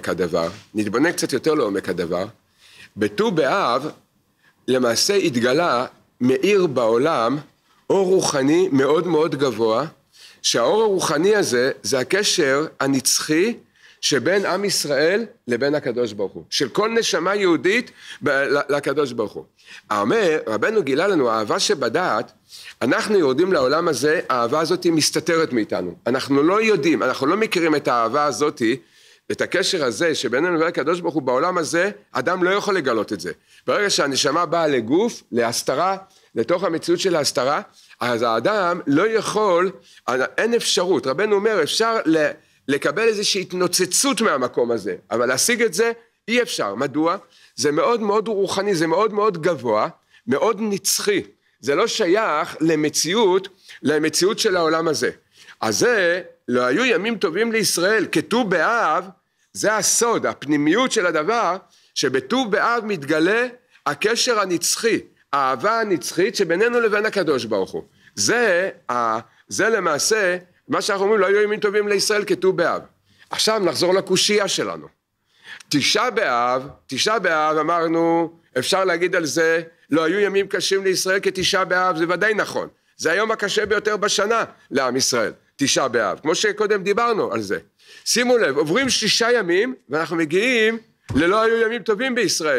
לעומק הדבר, בט"ו באב למעשה התגלה מאיר בעולם אור רוחני מאוד מאוד גבוה, שהאור הרוחני הזה זה הקשר הנצחי שבין עם ישראל לבין הקדוש ברוך הוא, של כל נשמה יהודית לקדוש ברוך הוא. רבנו גילה לנו האהבה שבדעת, אנחנו יורדים לעולם הזה, האהבה הזאת היא מסתתרת מאיתנו, אנחנו לא יודעים, אנחנו לא מכירים את האהבה הזאת, את הקשר הזה שבינינו לבין הקדוש ברוך הוא בעולם הזה, אדם לא יכול לגלות את זה. ברגע שהנשמה באה לגוף, להסתרה, לתוך המציאות של ההסתרה, אז האדם לא יכול, אין אפשרות, רבנו אומר אפשר לקבל איזושהי התנוצצות מהמקום הזה, אבל להשיג את זה אי אפשר. מדוע? זה מאוד מאוד רוחני, זה מאוד מאוד גבוה, מאוד נצחי, זה לא שייך למציאות של העולם הזה. אז זה לא היו ימים טובים לישראל, כט"ו באב, זה הסוד, הפנימיות של הדבר, שבט"ו באב מתגלה הקשר הנצחי, האהבה הנצחית שבינינו לבין הקדוש ברוך הוא. זה למעשה מה שאנחנו אומרים, לא היו ימים טובים לישראל כט"ו באב. עכשיו נחזור לקושיה שלנו. תשעה באב אמרנו, אפשר להגיד על זה, לא היו ימים קשים לישראל כתשעה באב, זה ודאי נכון. זה היום הקשה ביותר בשנה לעם ישראל, תשעה באב, כמו שקודם דיברנו על זה. שימו לב, עוברים 6 ימים, ואנחנו מגיעים ללא היו ימים טובים בישראל,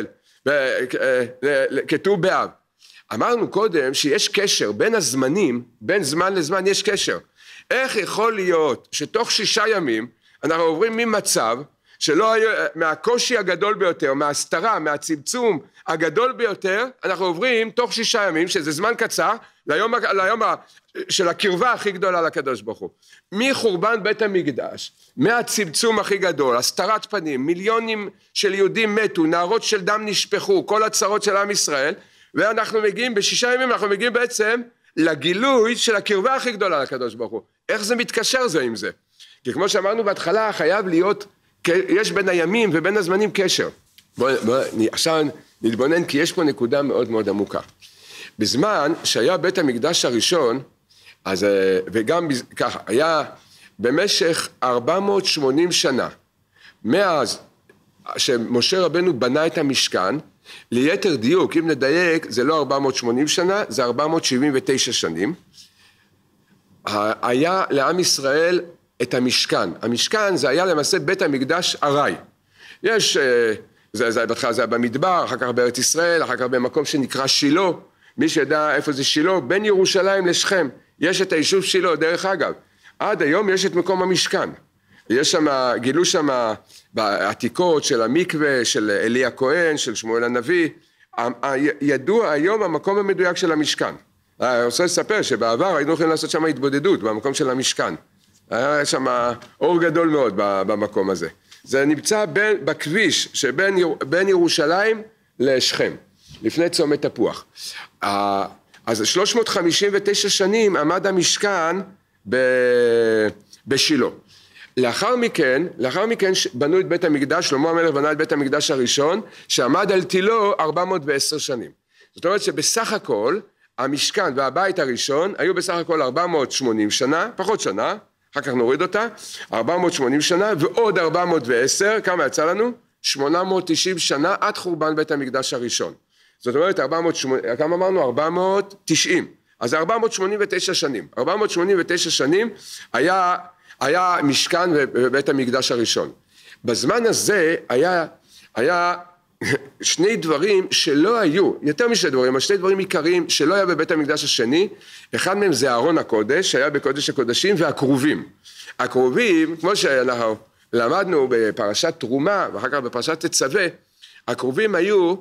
כט"ו באב. אמרנו קודם שיש קשר בין הזמנים, בין זמן לזמן יש קשר. איך יכול להיות שתוך 6 ימים אנחנו עוברים ממצב שלא היו, מהקושי הגדול ביותר, מההסתרה, מהצמצום הגדול ביותר, אנחנו עוברים תוך 6 ימים, שזה זמן קצר, ליום של הקרבה הכי גדולה לקדוש ברוך הוא. מחורבן בית המקדש, מהצמצום הכי גדול, הסתרת פנים, מיליונים של יהודים מתו, נהרות של דם נשפכו, כל הצרות של עם ישראל, ואנחנו מגיעים ב6 ימים, אנחנו מגיעים בעצם לגילוי של הקרבה הכי גדולה לקדוש ברוך הוא. איך זה מתקשר זה עם זה? כי כמו שאמרנו בהתחלה, חייב להיות, יש בין הימים ובין הזמנים קשר. עכשיו נתבונן, כי יש פה נקודה מאוד מאוד עמוקה. בזמן שהיה בית המקדש הראשון, אז, וגם ככה, היה במשך 480 שנה, מאז שמשה רבנו בנה את המשכן, ליתר דיוק, אם נדייק, זה לא 480 שנה, זה 479 שנים, היה לעם ישראל את המשכן. המשכן זה היה למעשה בית המקדש ארעי. יש, בהתחלה זה היה במדבר, אחר כך בארץ ישראל, אחר כך במקום שנקרא שילה, מי שידע איפה זה שילה, בין ירושלים לשכם, יש את היישוב שילה, דרך אגב, עד היום יש את מקום המשכן. יש שם, גילו שם בעתיקות של המקווה, של אלי הכהן, של שמואל הנביא, ידוע היום המקום המדויק של המשכן. אני רוצה לספר שבעבר היינו יכולים לעשות שם התבודדות במקום של המשכן. היה שם אור גדול מאוד במקום הזה. זה נמצא בכביש שבין ירושלים לשכם, לפני צומת תפוח. אז 359 שנים עמד המשכן בשילה. לאחר מכן בנו את בית המקדש, שלמה המלך בנה את בית המקדש הראשון, שעמד על תילו 410 שנים. זאת אומרת שבסך הכל, המשכן והבית הראשון היו בסך הכל 480 שנה, פחות שנה, אחר כך נוריד אותה, 480 שנה ועוד 410, כמה יצא לנו? 890 שנה עד חורבן בית המקדש הראשון. זאת אומרת, כמה אמרנו? 490. אז 489 שנים. 489 שנים היה משכן בבית המקדש הראשון. בזמן הזה היה 2 דברים שלא היו, יותר מ2 דברים, אבל 2 דברים עיקריים שלא היה בבית המקדש השני. אחד מהם זה ארון הקודש, שהיה בקודש הקודשים, והכרובים. הכרובים, כמו שאנחנו למדנו בפרשת תרומה, ואחר כך בפרשת תצווה, הכרובים היו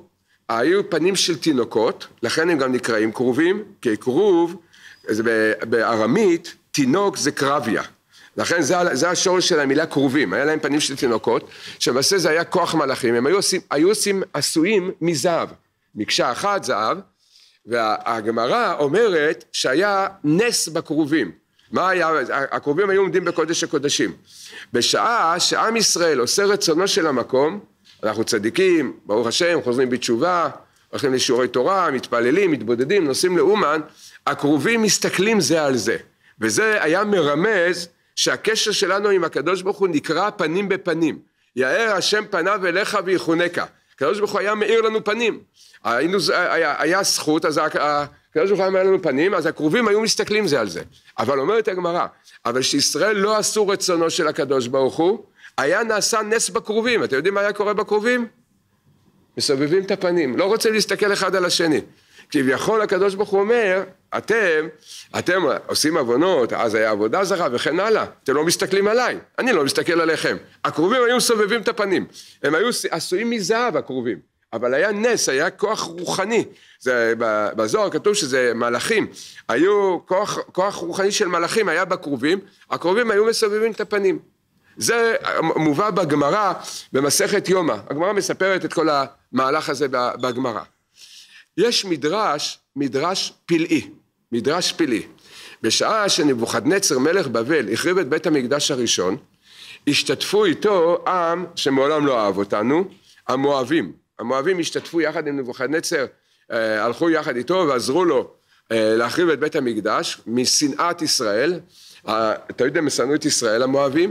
היו פנים של תינוקות, לכן הם גם נקראים כרובים, כי כרוב, בארמית, תינוק זה קרביה. לכן זה השורש של המילה כרובים, היה להם פנים של תינוקות, שבעצם זה היה כוח מלאכים, הם היו עשויים מזהב, מקשה אחת זהב, והגמרא אומרת שהיה נס בכרובים. מה היה? הכרובים היו עומדים בקודש הקודשים. בשעה שעם ישראל עושה רצונו של המקום, אנחנו צדיקים, ברוך השם, חוזרים בתשובה, הולכים לשיעורי תורה, מתפללים, מתבודדים, נוסעים לאומן, הכרובים מסתכלים זה על זה. וזה היה מרמז שהקשר שלנו עם הקדוש ברוך הוא נקרא פנים בפנים. יאר השם פניו אליך ויחונקה. הקדוש ברוך הוא היה מאיר לנו פנים. היה זכות, אז הקדוש ברוך הוא היה מאיר לנו פנים, אז הכרובים היו מסתכלים זה על זה. אבל אומרת הגמרא, אבל שישראל לא עשו רצונו של הקדוש ברוך הוא, היה נעשה נס בכרובים. אתם יודעים מה היה קורה בכרובים? מסובבים את הפנים, לא רוצים להסתכל אחד על השני. כביכול הקדוש ברוך הוא אומר, אתם עושים עוונות, אז היה עבודה זרה וכן הלאה, אתם לא מסתכלים עליי, אני לא מסתכל עליכם. הכרובים היו מסובבים את הפנים, הם היו עשויים מזהב הכרובים, אבל היה נס, היה כוח רוחני, בזוהר כתוב שזה מלאכים, היו כוח רוחני של מלאכים, היה בכרובים, הכרובים היו מסובבים את הפנים. זה מובא בגמרא במסכת יומא, הגמרא מספרת את כל המהלך הזה בגמרא. יש מדרש פלאי, בשעה שנבוכדנצר מלך בבל החריב את בית המקדש הראשון, השתתפו איתו עם שמעולם לא אהב אותנו, המואבים השתתפו יחד עם נבוכדנצר, הלכו יחד איתו ועזרו לו להחריב את בית המקדש משנאת ישראל. אתה יודע, הם שנאו את ישראל המואבים.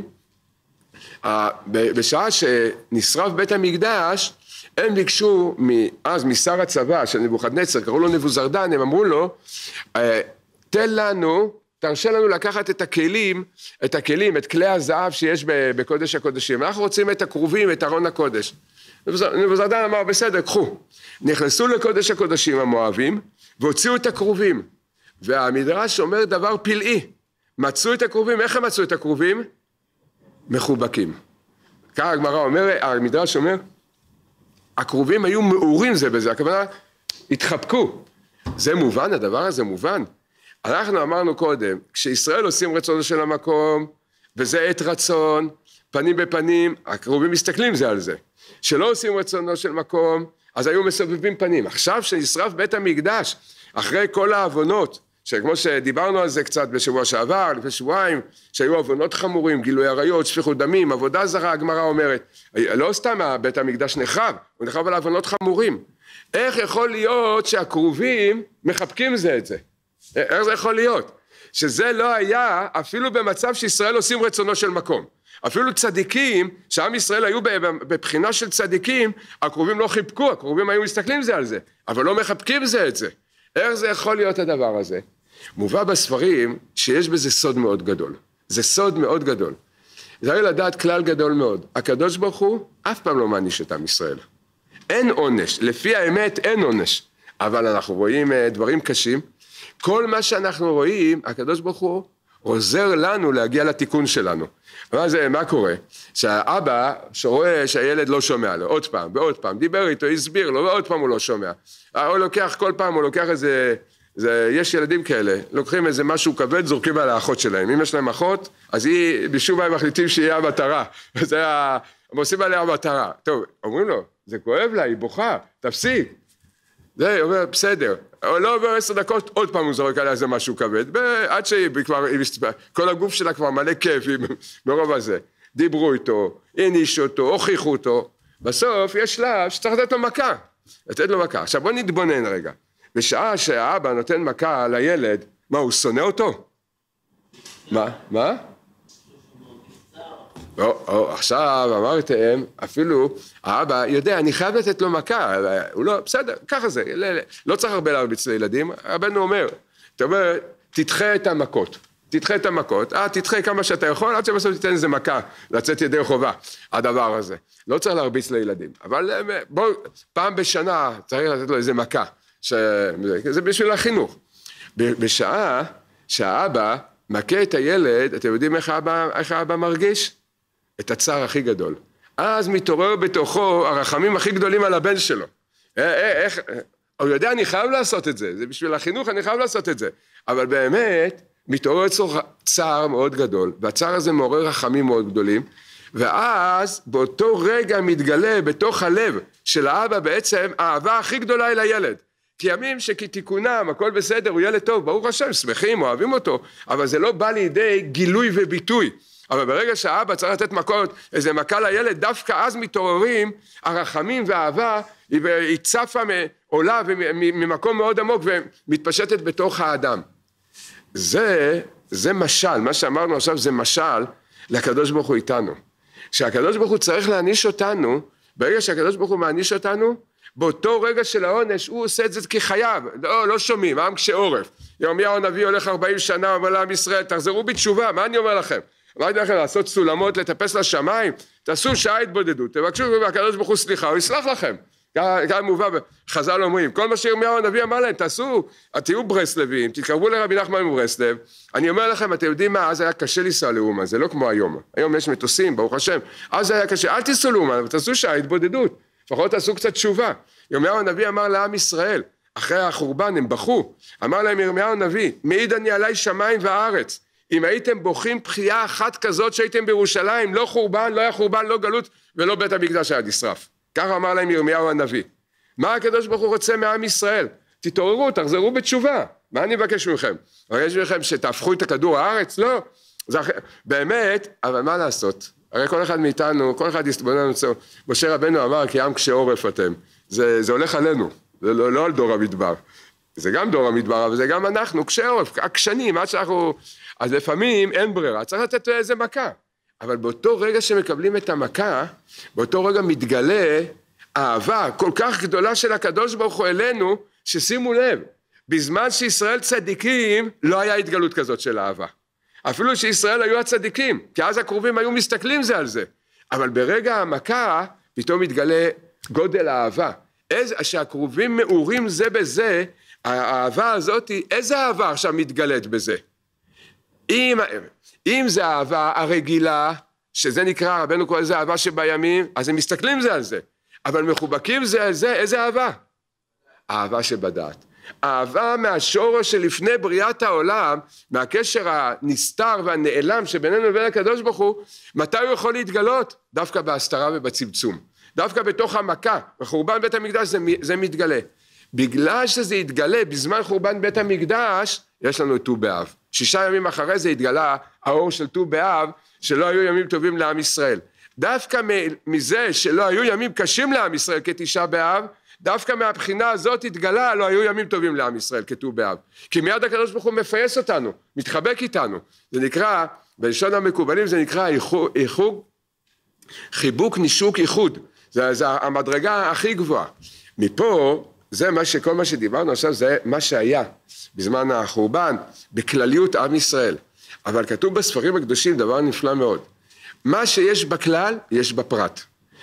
בשעה שנשרף בית המקדש, הם ביקשו אז משר הצבא של נבוכדנצר, קראו לו נבוזרדן, הם אמרו לו, תרשה לנו לקחת את כלי הזהב שיש בקודש הקודשים, אנחנו רוצים את הכרובים, את ארון הקודש. נבוזרדן אמר, בסדר, קחו. נכנסו לקודש הקודשים המואבים, והוציאו את הכרובים, והמדרש אומר דבר פלאי, מצאו את הכרובים, איך הם מצאו את הכרובים? מחובקים. כך הגמרא אומר, המדרש אומר, הכרובים היו מאורים זה בזה, הכוונה, התחבקו. זה מובן, הדבר הזה מובן. אנחנו אמרנו קודם, כשישראל עושים רצונו של המקום, וזה עת רצון, פנים בפנים, הכרובים מסתכלים זה על זה. שלא עושים רצונו של מקום, אז היו מסובבים פנים. עכשיו שנשרף בית המקדש, אחרי כל העוונות, שכמו שדיברנו על זה קצת בשבוע שעבר, לפני שבועיים, שהיו עוונות חמורים, גילוי עריות, שפיכות דמים, עבודה זרה, הגמרא אומרת, לא סתם בית המקדש נחרב, הוא נחרב על עוונות חמורים. איך יכול להיות שהכרובים מחבקים זה את זה? איך זה יכול להיות? שזה לא היה אפילו במצב שישראל עושים רצונו של מקום. אפילו צדיקים, שעם ישראל היו בבחינה של צדיקים, הכרובים לא חיבקו, הכרובים היו מסתכלים זה על זה, אבל לא מחבקים זה את זה. איך זה יכול להיות הדבר הזה? מובא בספרים שיש בזה סוד מאוד גדול. זה סוד מאוד גדול. זה היה לדעת כלל גדול מאוד. הקדוש ברוך הוא אף פעם לא מעניש את עם ישראל. אין עונש, לפי האמת אין עונש. אבל אנחנו רואים דברים קשים. כל מה שאנחנו רואים, הקדוש ברוך הוא עוזר לנו להגיע לתיקון שלנו. מה קורה? שהאבא שרואה שהילד לא שומע לו, עוד פעם ועוד פעם, דיבר איתו, הסביר לו, ועוד פעם הוא לא שומע. הוא לוקח כל פעם, הוא לוקח איזה, יש ילדים כאלה, לוקחים איזה משהו כבד, זורקים על האחות שלהם. אם יש להם אחות, אז היא, בשום מה מחליטים שיהיה המטרה. הם עושים עליה המטרה. טוב, אומרים לו, זה כואב לה, היא בוכה, תפסיק. זה אומר, בסדר. לא עובר 10 דקות, עוד פעם הוא זורק עליה איזה משהו כבד, עד שהיא כבר, כל הגוף שלה כבר מלא כיף, ברוב הזה. דיברו איתו, הנישו אותו, הוכיחו אותו. בסוף יש שלב שצריך לתת לו מכה. לתת לו מכה. עכשיו בוא נתבונן רגע. בשעה שהאבא נותן מכה לילד, מה, הוא שונא אותו? מה? עכשיו אמרתם, אפילו האבא יודע, אני חייב לתת לו מכה, הוא לא, בסדר, ככה זה, לא צריך הרבה להרביץ לילדים, רבנו אומר, אתה אומר, תדחה את המכות, תדחה כמה שאתה יכול, עד שבסוף תיתן איזה מכה, לצאת ידי חובה, הדבר הזה, לא צריך להרביץ לילדים, אבל בוא, פעם בשנה צריך לתת לו איזה מכה, זה בשביל החינוך, בשעה שהאבא מכה את הילד, אתם יודעים איך האבא מרגיש? את הצער הכי גדול. אז מתעורר בתוכו הרחמים הכי גדולים על הבן שלו. איך, הוא יודע, אני חייב לעשות את זה, זה בשביל החינוך, אני חייב לעשות את זה. אבל באמת, מתעורר צער מאוד גדול, והצער הזה מעורר רחמים מאוד גדולים, ואז באותו רגע מתגלה בתוך הלב של האבא בעצם האהבה הכי גדולה אל הילד. כי ימים שכתיקונם, הכל בסדר, הוא ילד טוב, ברוך השם, שמחים, אוהבים אותו, אבל זה לא בא לידי גילוי וביטוי. אבל ברגע שהאבא צריך לתת מכות, איזה מכה לילד, דווקא אז מתעוררים הרחמים והאהבה, היא צפה עולה ממקום מאוד עמוק ומתפשטת בתוך האדם. זה משל, מה שאמרנו עכשיו זה משל לקדוש ברוך הוא איתנו. שהקדוש ברוך הוא צריך להעניש אותנו, ברגע שהקדוש ברוך הוא מעניש אותנו, באותו רגע של העונש הוא עושה את זה כחייב, לא שומעים, עם קשה עורף. ירמיהו הנביא הולך 40 שנה, אומר לעם ישראל, תחזרו בתשובה, מה אני אומר לכם? אמרתי לכם לעשות סולמות, לטפס לשמיים, תעשו שעה התבודדות, תבקשו והקדוש ברוך הוא סליחה, הוא יסלח לכם. גם מובא, חז"ל אומרים, כל מה שירמיהו הנביא אמר להם, תהיו ברסלבים, תתקרבו לרבי נחמן מברסלב, אני אומר לכם, אתם יודעים מה, אז היה קשה לנסוע לאומן, זה לא כמו היום, היום יש מטוסים, ברוך השם, אז היה קשה, אל תיסעו לאומן, אבל תעשו שעה התבודדות, לפחות תעשו קצת תשובה. ירמיהו הנביא אמר לעם ישראל, אחרי החורבן הם בכו, אמר להם ירמיהו הנביא, מעיד אני עליי שמיים וארץ, אם הייתם בוכים בחייה אחת כזאת שהייתם בירושלים, לא חורבן, לא היה חורבן, לא גלות ולא בית המקדש היה נשרף. ככה אמר להם ירמיהו הנביא. מה הקדוש ברוך הוא רוצה מעם ישראל? תתעוררו, תחזרו בתשובה. מה אני מבקש מכם? מבקש מכם שתהפכו את הכדור הארץ? לא. באמת, אבל מה לעשות? הרי כל אחד מאיתנו, כל אחד יסתבונן לנו, משה רבנו אמר כי עם קשה עורף אתם. זה הולך עלינו, זה לא על דור המדבר. זה גם דור המדבר, אבל זה גם אנחנו, קשה עורף, עקשנים, עד שאנחנו... אז לפעמים אין ברירה, צריך לתת איזה מכה. אבל באותו רגע שמקבלים את המכה, באותו רגע מתגלה אהבה כל כך גדולה של הקדוש ברוך הוא אלינו, ששימו לב, בזמן שישראל צדיקים, לא היה התגלות כזאת של אהבה. אפילו שישראל היו הצדיקים, כי אז הקרובים היו מסתכלים זה על זה. אבל ברגע המכה, פתאום מתגלה גודל האהבה. שהקרובים מאורים זה בזה, האהבה הזאת, איזה אהבה עכשיו מתגלית בזה? אם זה האהבה הרגילה, שזה נקרא, רבנו קורא לזה אהבה שבימים, אז הם מסתכלים זה על זה. אבל מחובקים זה על זה, איזה אהבה? אהבה שבדעת. אהבה מהשורש שלפני בריאת העולם, מהקשר הנסתר והנעלם שבינינו לבין הקדוש ברוך הוא, מתי הוא יכול להתגלות? דווקא בהסתרה ובצמצום. דווקא בתוך המכה, בחורבן בית המקדש זה מתגלה. בגלל שזה יתגלה בזמן חורבן בית המקדש, יש לנו ט"ו באב. 6 ימים אחרי זה התגלה האור של ט"ו באב, שלא היו ימים טובים לעם ישראל. דווקא מזה שלא היו ימים קשים לעם ישראל כתשעה באב, דווקא מהבחינה הזאת התגלה, לא היו ימים טובים לעם ישראל כט"ו באב. כי מיד הקדוש ברוך הוא מפייס אותנו, מתחבק איתנו. זה נקרא, בלשון המקובלים זה נקרא חיבוק נישוק איחוד. זה המדרגה הכי גבוהה. מפה, כל מה שדיברנו עכשיו, זה מה שהיה בזמן החורבן, בכלליות עם ישראל. אבל כתוב בספרים הקדושים דבר נפלא מאוד. מה שיש בכלל, יש בפרט.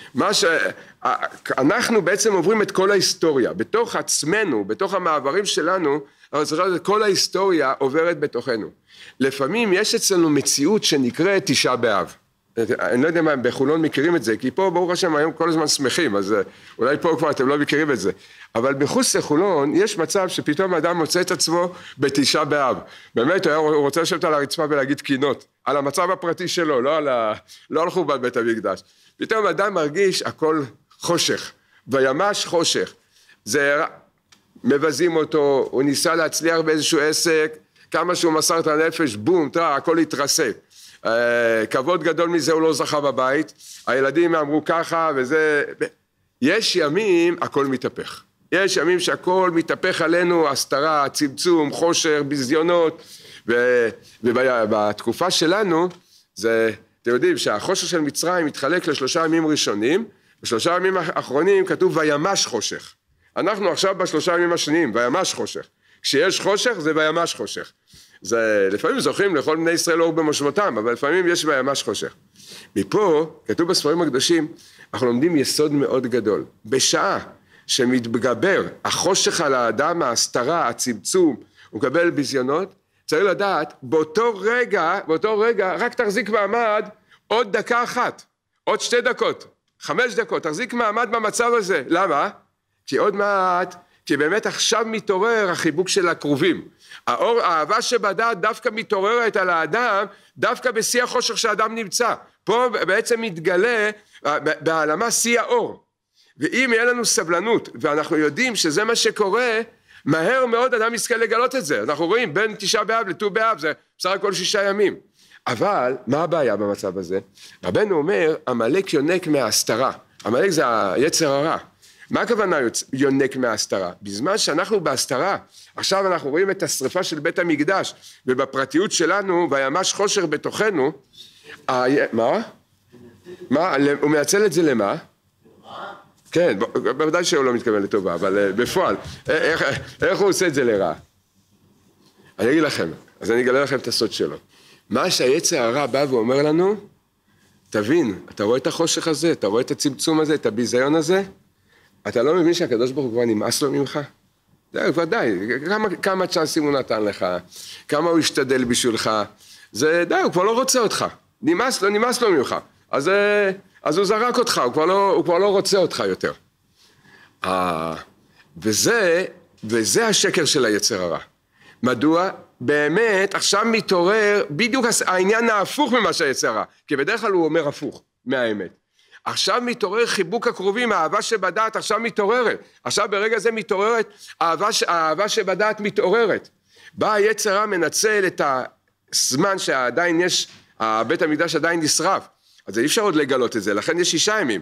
אנחנו בעצם עוברים את כל ההיסטוריה, בתוך עצמנו, בתוך המעברים שלנו, אבל צריך לדעת, כל ההיסטוריה עוברת בתוכנו. לפעמים יש אצלנו מציאות שנקראת תשעה באב. אני לא יודע מה, בחולון מכירים את זה, כי פה ברוך השם היום כל הזמן שמחים, אז אולי פה כבר אתם לא מכירים את זה. אבל מחוץ לחולון יש מצב שפתאום האדם מוצא את עצמו בתשעה באב. באמת הוא רוצה לשבת על הרצפה ולהגיד קינות, על המצב הפרטי שלו, לא על חורבן בית המקדש. פתאום האדם מרגיש הכל חושך, וימש חושך. זה מבזים אותו, הוא ניסה להצליח באיזשהו עסק, כמה שהוא מסר את הנפש, בום, הכל התרסק. כבוד גדול מזה הוא לא זכה בבית, הילדים אמרו ככה וזה, יש ימים הכל מתהפך, יש ימים שהכל מתהפך עלינו, הסתרה, צמצום, חושר, בזיונות, ובתקופה שלנו, אתם יודעים שהחושר של מצרים מתחלק ל3 ימים ראשונים, ב3 ימים האחרונים כתוב וימש חושך, אנחנו עכשיו ב3 ימים השניים, וימש חושך, כשיש חושך זה וימש חושך, זה לפעמים זוכים לכל בני ישראל אור במושבותם, אבל לפעמים יש וימש חושך. מפה, כתוב בספרים הקדושים, אנחנו לומדים יסוד מאוד גדול. בשעה שמתגבר החושך על האדם, ההסתרה, הצמצום, הוא מקבל בזיונות, צריך לדעת, באותו רגע, רק תחזיק מעמד עוד דקה אחת, עוד 2 דקות, 5 דקות, תחזיק מעמד במצב הזה. למה? כי עוד מעט, כי באמת עכשיו מתעורר החיבוק של הקרובים. האהבה שבדעת דווקא מתעוררת על האדם, דווקא בשיא החושך שהאדם נמצא. פה בעצם מתגלה בהעלמה שיא האור. ואם יהיה לנו סבלנות, ואנחנו יודעים שזה מה שקורה, מהר מאוד אדם יזכה לגלות את זה. אנחנו רואים בין 9 באב לט"ו באב, זה בסך הכל 6 ימים. אבל מה הבעיה במצב הזה? רבנו אומר, עמלק יונק מההסתרה. עמלק זה היצר הרע. מה הכוונה יונק מההסתרה? בזמן שאנחנו בהסתרה, עכשיו אנחנו רואים את השריפה של בית המקדש, ובפרטיות שלנו, והימש חושר בתוכנו, מה? הוא מייצל את זה למה? כן, בוודאי שהוא לא מתכוון לטובה, אבל בפועל, איך הוא עושה את זה לרע? אני אגיד לכם, אז אני אגלה לכם את הסוד שלו. מה שהיצר הרע בא ואומר לנו, תבין, אתה רואה את החושך הזה, אתה רואה את הצמצום הזה, את הביזיון הזה, אתה לא מבין שהקדוש ברוך הוא כבר נמאס לו ממך? זה ודאי, כמה צ'אנסים הוא נתן לך, כמה הוא השתדל בשבילך, זה די, הוא כבר לא רוצה אותך, נמאס לו ממך, אז הוא זרק אותך, הוא כבר לא רוצה אותך יותר. וזה השקר של היצר הרע. מדוע? באמת עכשיו מתעורר בדיוק העניין ההפוך ממה שהיצר הרע, כי בדרך כלל הוא אומר הפוך מהאמת. עכשיו מתעורר חיבוק הקרובים, האהבה שבדעת עכשיו מתעוררת. עכשיו ברגע זה מתעוררת, האהבה שבדעת מתעוררת. בא היצר הרע מנצל את הזמן שעדיין יש, בית המקדש עדיין נשרף. אז אי אפשר עוד לגלות את זה, לכן יש 6 ימים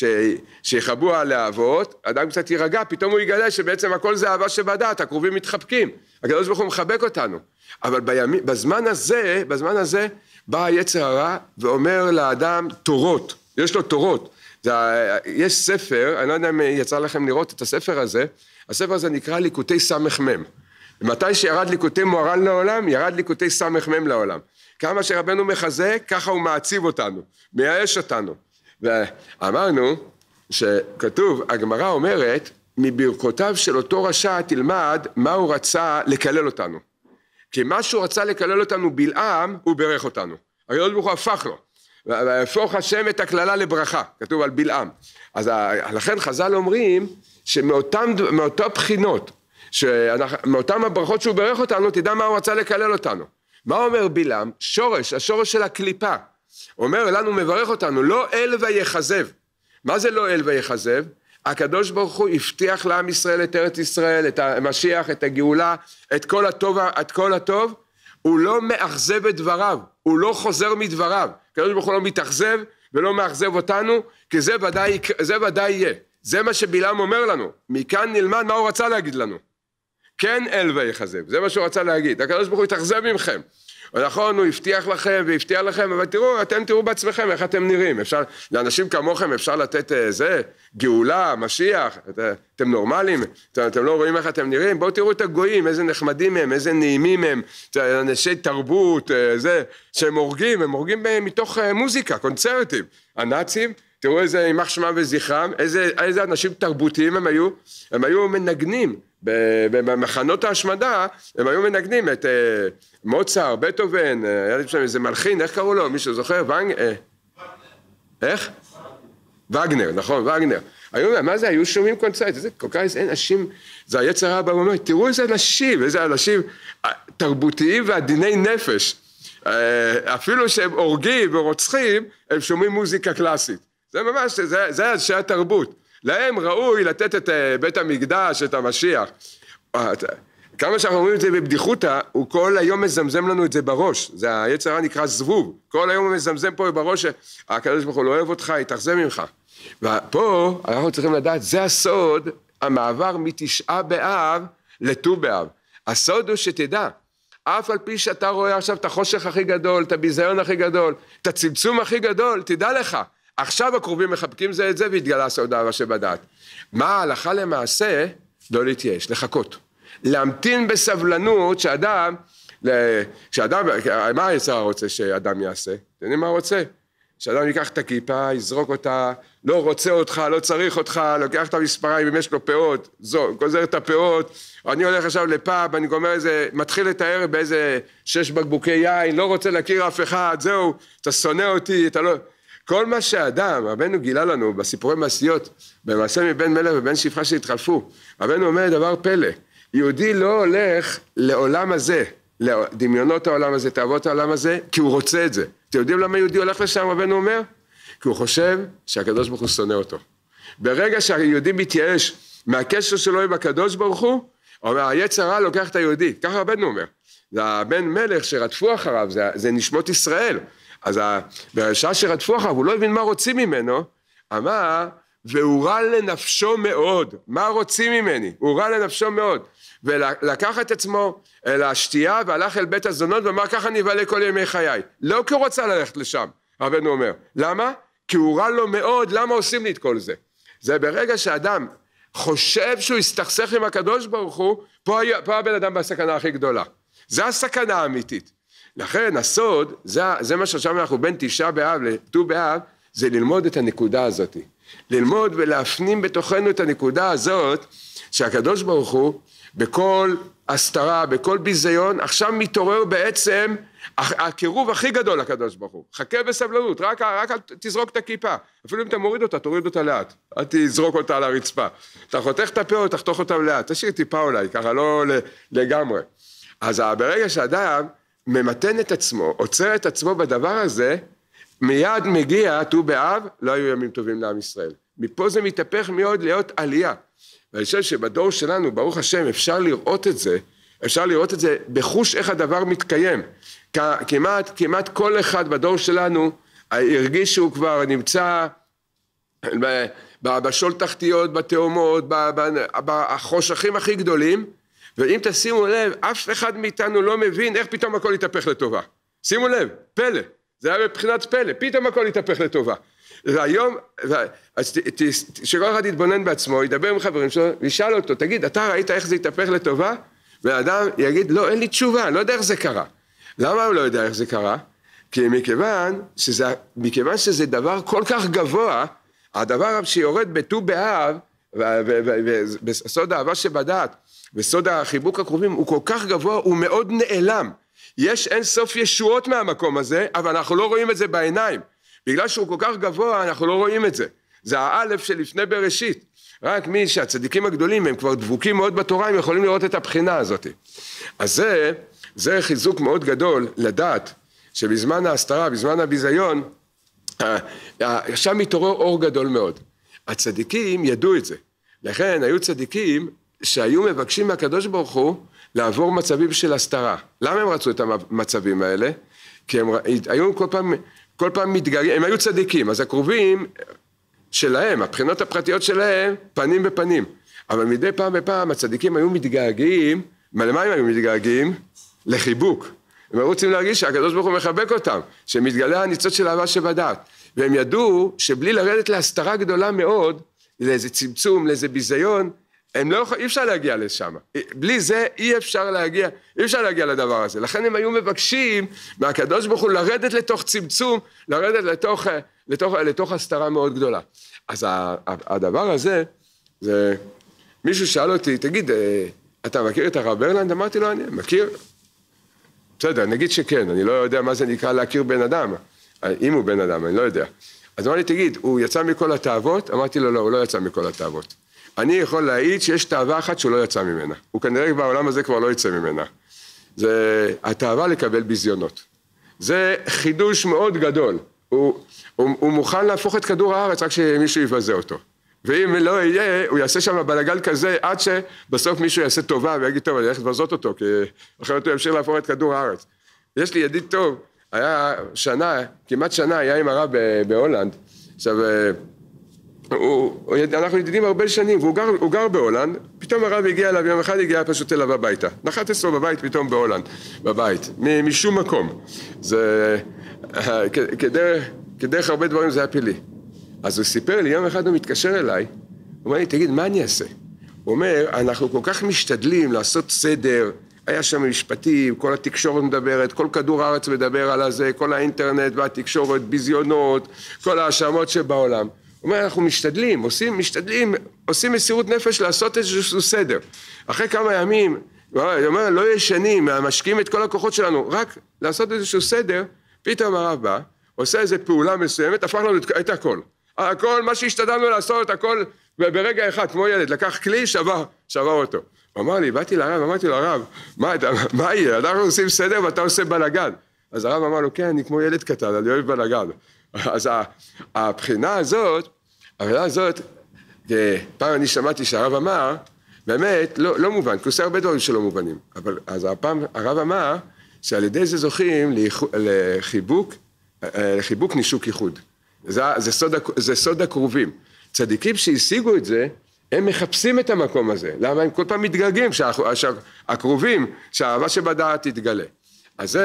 שיחבו הלהבות, אדם קצת יירגע, פתאום הוא יגלה שבעצם הכל זה אהבה שבדעת, הקרובים מתחבקים, הקדוש ברוך הוא מחבק אותנו. אבל בזמן הזה בא היצר הרע ואומר לאדם תורות, יש לו תורות. יש ספר, אני לא יודע אם יצא לכם לראות את הספר הזה, הספר הזה נקרא ליקוטי סמ"ם. מתי שירד ליקוטי מוהר"ן לעולם, ירד ליקוטי סמ"ם לעולם. כמה שרבנו מחזק, ככה הוא מעציב אותנו, מייאש אותנו. ואמרנו שכתוב, הגמרא אומרת, מברכותיו של אותו רשע תלמד מה הוא רצה לקלל אותנו. כי מה שהוא רצה לקלל אותנו בלעם, הוא ברך אותנו. הקדוש ברוך הוא הפך לו. והפוך השם את הכללה לברכה, כתוב על בלעם. אז לכן חז"ל אומרים שמאותן בחינות, מאותן הברכות שהוא ברך אותנו, תדע מה הוא רצה לקלל אותנו. מה אומר בלעם? השורש של הקליפה. אומר לנו, מברך אותנו, לא אל ויחזב. מה זה לא אל ויחזב? הקדוש ברוך הוא הבטיח לעם ישראל את ארץ ישראל, את המשיח, את הגאולה, את כל הטוב, הוא לא מאכזב את דבריו, הוא לא חוזר מדבריו. הקדוש ברוך הוא לא מתאכזב ולא מאכזב אותנו, כי זה ודאי יהיה. זה מה שבלעם אומר לנו. מכאן נלמד מה הוא רצה להגיד לנו. כן אל ויחזב, זה מה שהוא רצה להגיד. הקדוש ברוך הוא יתאכזב ממכם. נכון, הוא הבטיח לכם והבטיח לכם, אבל אתם תראו בעצמכם איך אתם נראים. לאנשים כמוכם אפשר לתת גאולה, משיח, אתם נורמליים, אתם לא רואים איך אתם נראים, בואו תראו את הגויים, איזה נחמדים הם, איזה נעימים הם, אנשי תרבות, שהם הורגים, הם הורגים מתוך מוזיקה, קונצרטים. הנאצים, תראו איזה יימח שמם וזכרם, איזה אנשים תרבותיים הם היו מנגנים. במחנות ההשמדה הם היו מנגנים את מוצרט, בטהובן, היה לי שם איזה מלחין, איך קראו לו? מישהו זוכר? איך? וגנר, נכון, וגנר. מה זה? היו שומעים קונצרט, זה כל כך איזה אנשים, זה היצר הרע אומר, תראו איזה אנשים תרבותיים ועדיני נפש, אפילו שהם הורגים ורוצחים, הם שומעים מוזיקה קלאסית. זה ממש, זה אנשי התרבות. להם ראוי לתת את בית המקדש, את המשיח. כמה שאנחנו אומרים את זה בבדיחותא, הוא כל היום מזמזם לנו את זה בראש. זה היצר הרע נקרא זבוב. כל היום הוא מזמזם פה בראש, הקדוש ברוך הוא לא אוהב אותך, יתאכזב ממך. ופה אנחנו צריכים לדעת, זה הסוד, המעבר מתשעה באב לט"ו באב. הסוד הוא שתדע, אף על פי שאתה רואה עכשיו את החושך הכי גדול, את הביזיון הכי גדול, את הצמצום הכי גדול, תדע לך, עכשיו הקרובים מחבקים זה את זה והתגלה סוד אהבה שבדעת. מה ההלכה למעשה? לא להתייאש, לחכות. להמתין בסבלנות שאדם, מה היצר רוצה שאדם יעשה? אתם יודעים מה הוא רוצה? שאדם ייקח את הכיפה, יזרוק אותה, לא רוצה אותך, לא צריך אותך, לוקח את המספריים, אם יש לו פאות, גוזר את הפאות, אני הולך עכשיו לפאב, אני גומר מתחיל את הערב באיזה 6 בקבוקי יין, לא רוצה להכיר אף אחד, זהו, אתה שונא אותי, אתה לא... כל מה שהאדם, רבנו גילה לנו בסיפורי מעשיות, במעשה מבן מלך ובן שפחה שהתחלפו, רבנו אומר דבר פלא, יהודי לא הולך לעולם הזה, לדמיונות העולם הזה, תאוות העולם הזה, כי הוא רוצה את זה. אתם יודעים למה יהודי הולך לשם, רבנו אומר? כי הוא חושב שהקדוש ברוך הוא שונא אותו. ברגע שהיהודי מתייאש מהקשר שלו עם הקדוש ברוך הוא, אומר, היצר הרע לוקח את היהודי, ככה רבנו אומר. זה הבן מלך שרדפו אחריו, זה נשמות ישראל. אז בשעה שרדפו אחריו, הוא לא הבין מה רוצים ממנו, אמר, והוא רע לנפשו מאוד. מה רוצים ממני? הוא רע לנפשו מאוד. ולקח את עצמו אל השתייה, והלך אל בית הזונות, ואמר, ככה אני אבלה כל ימי חיי. לא כי הוא רוצה ללכת לשם, רבנו אומר. למה? כי הוא רע לו מאוד, למה עושים לי את כל זה? זה ברגע שאדם חושב שהוא יסתכסך עם הקדוש ברוך הוא, פה הבן אדם בסכנה הכי גדולה. זה הסכנה האמיתית. לכן הסוד, זה מה ששם אנחנו בין תשעה באב לט"ו באב, זה ללמוד את הנקודה הזאת. ללמוד ולהפנים בתוכנו את הנקודה הזאת, שהקדוש ברוך הוא, בכל הסתרה, בכל ביזיון, עכשיו מתעורר בעצם הקירוב הכי גדול לקדוש ברוך הוא. חכה בסבלנות, רק תזרוק את הכיפה. אפילו אם אתה מוריד אותה, תוריד אותה לאט. אל תזרוק אותה על הרצפה. אתה חותך את הפה או תחתוך אותה לאט. תשאיר טיפה אולי, ככה לא לגמרי. אז ברגע שאדם ממתן את עצמו, עוצר את עצמו בדבר הזה, מיד מגיע ט"ו באב, לא היו ימים טובים לעם ישראל. מפה זה מתהפך מאוד להיות עלייה. ואני חושב שבדור שלנו, ברוך השם, אפשר לראות את זה בחוש איך הדבר מתקיים. כמעט כל אחד בדור שלנו הרגיש שהוא כבר נמצא בשול תחתיות, בתאומות, בחושכים הכי גדולים, ואם תשימו לב, אף אחד מאיתנו לא מבין איך פתאום הכל יתהפך לטובה. שימו לב, פלא, זה היה מבחינת פלא, פתאום הכל יתהפך לטובה. והיום, שכל אחד יתבונן בעצמו, ידבר עם חברים שלו, וישאל אותו, תגיד, אתה ראית איך זה יתהפך לטובה? והאדם יגיד, לא, אין לי תשובה, לא יודע איך זה קרה. למה הוא לא יודע איך זה קרה? כי מכיוון שזה דבר כל כך גבוה, הדבר שיורד בט"ו באב, ובסוד האהבה שבדעת, בסוד החיבוק הקרובים, הוא כל כך גבוה, הוא מאוד נעלם. יש אין סוף ישועות מהמקום הזה, אבל אנחנו לא רואים את זה בעיניים. בגלל שהוא כל כך גבוה, אנחנו לא רואים את זה. זה האלף שלפני בראשית. רק מי שהצדיקים הגדולים, הם כבר דבוקים מאוד בתורה, הם יכולים לראות את הבחינה הזאת. אז זה חיזוק מאוד גדול לדעת, שבזמן ההסתרה, בזמן הביזיון, שם מתעורר אור גדול מאוד. הצדיקים ידעו את זה. לכן היו צדיקים שהיו מבקשים מהקדוש ברוך הוא לעבור מצבים של הסתרה. למה הם רצו את המצבים האלה? כי הם היו כל פעם מתגעגעים, הם היו צדיקים, אז הקרובים שלהם, הבחינות הפרטיות שלהם, פנים בפנים. אבל מדי פעם בפעם הצדיקים היו מתגעגעים, למה הם היו מתגעגעים? לחיבוק. הם רוצים להרגיש שהקדוש ברוך הוא מחבק אותם, שמתגלה הניצוץ של אהבה שבדעת. והם ידעו שבלי לרדת להסתרה גדולה מאוד, לאיזה צמצום, לאיזה ביזיון, אי אפשר להגיע לשם. בלי זה אי אפשר להגיע לדבר הזה. לכן הם היו מבקשים מהקדוש ברוך הוא לרדת לתוך צמצום, לרדת לתוך הסתרה מאוד גדולה. אז הדבר הזה, מישהו שאל אותי, תגיד, אתה מכיר את הרב ברלנד? אמרתי לו, אני מכיר. בסדר, נגיד שכן, אני לא יודע מה זה נקרא להכיר בן אדם. אם הוא בן אדם, אני לא יודע. אז אמר לי, תגיד, הוא יצא מכל התאוות? אמרתי לו, לא, הוא לא יצא מכל התאוות. אני יכול להעיד שיש תאווה אחת שהוא לא יצא ממנה. הוא כנראה בעולם הזה כבר לא יצא ממנה. זה התאווה לקבל ביזיונות. זה חידוש מאוד גדול. הוא מוכן להפוך את כדור הארץ רק שמישהו יבזה אותו. ואם לא יהיה, הוא יעשה שם בלגל כזה עד שבסוף מישהו יעשה טובה ויגיד, טוב, אני הולך לבזות אותו, כי אחרת הוא ימשיך להפוך את כדור הארץ. יש לי ידיד טוב, היה כמעט שנה, היה עם הרב בהולנד. עכשיו, אנחנו ידידים הרבה שנים, והוא גר בהולנד, פתאום הרב הגיע אליו, יום אחד הגיע פשוט אליו הביתה. נחת אצלו בבית פתאום בהולנד, בבית, משום מקום. זה, כדרך הרבה דברים זה היה פילי. אז הוא סיפר לי, יום אחד הוא מתקשר אליי, הוא אומר לי, תגיד, מה אני אעשה? הוא אומר, אנחנו כל כך משתדלים לעשות סדר, היה שם משפטים, כל התקשורת מדברת, כל כדור הארץ מדבר על הזה, כל האינטרנט והתקשורת, ביזיונות, כל האשמות שבעולם. הוא אומר, אנחנו משתדלים, עושים מסירות נפש לעשות איזשהו סדר. אחרי כמה ימים, הוא אומר, לא ישנים, משקיעים את כל הכוחות שלנו, רק לעשות איזשהו סדר, פתאום הרב בא, עושה איזו פעולה מסוימת, הפך לנו את הכל. הכל, מה שהשתדלנו לעשות, הכל ברגע אחד, כמו ילד, לקח כלי, שבר אותו. הוא אמר לי, באתי לרב, אמרתי לו, הרב, מה יהיה? אנחנו עושים סדר ואתה עושה בלגן. אז הרב אמר לו, כן, אני כמו ילד קטן, אני אוהב בלגן. אז הבחינה הזאת, פעם אני שמעתי שהרב אמר, באמת, לא מובן, כי עושה הרבה דברים שלא מובנים. אבל אז הפעם הרב אמר, שעל ידי זה זוכים לחיבוק נישוק ייחוד. זה סוד הקרובים. צדיקים שהשיגו את זה, הם מחפשים את המקום הזה. למה הם כל פעם מתגרגים שהקרובים, שהאהבה שבדעת תתגלה. אז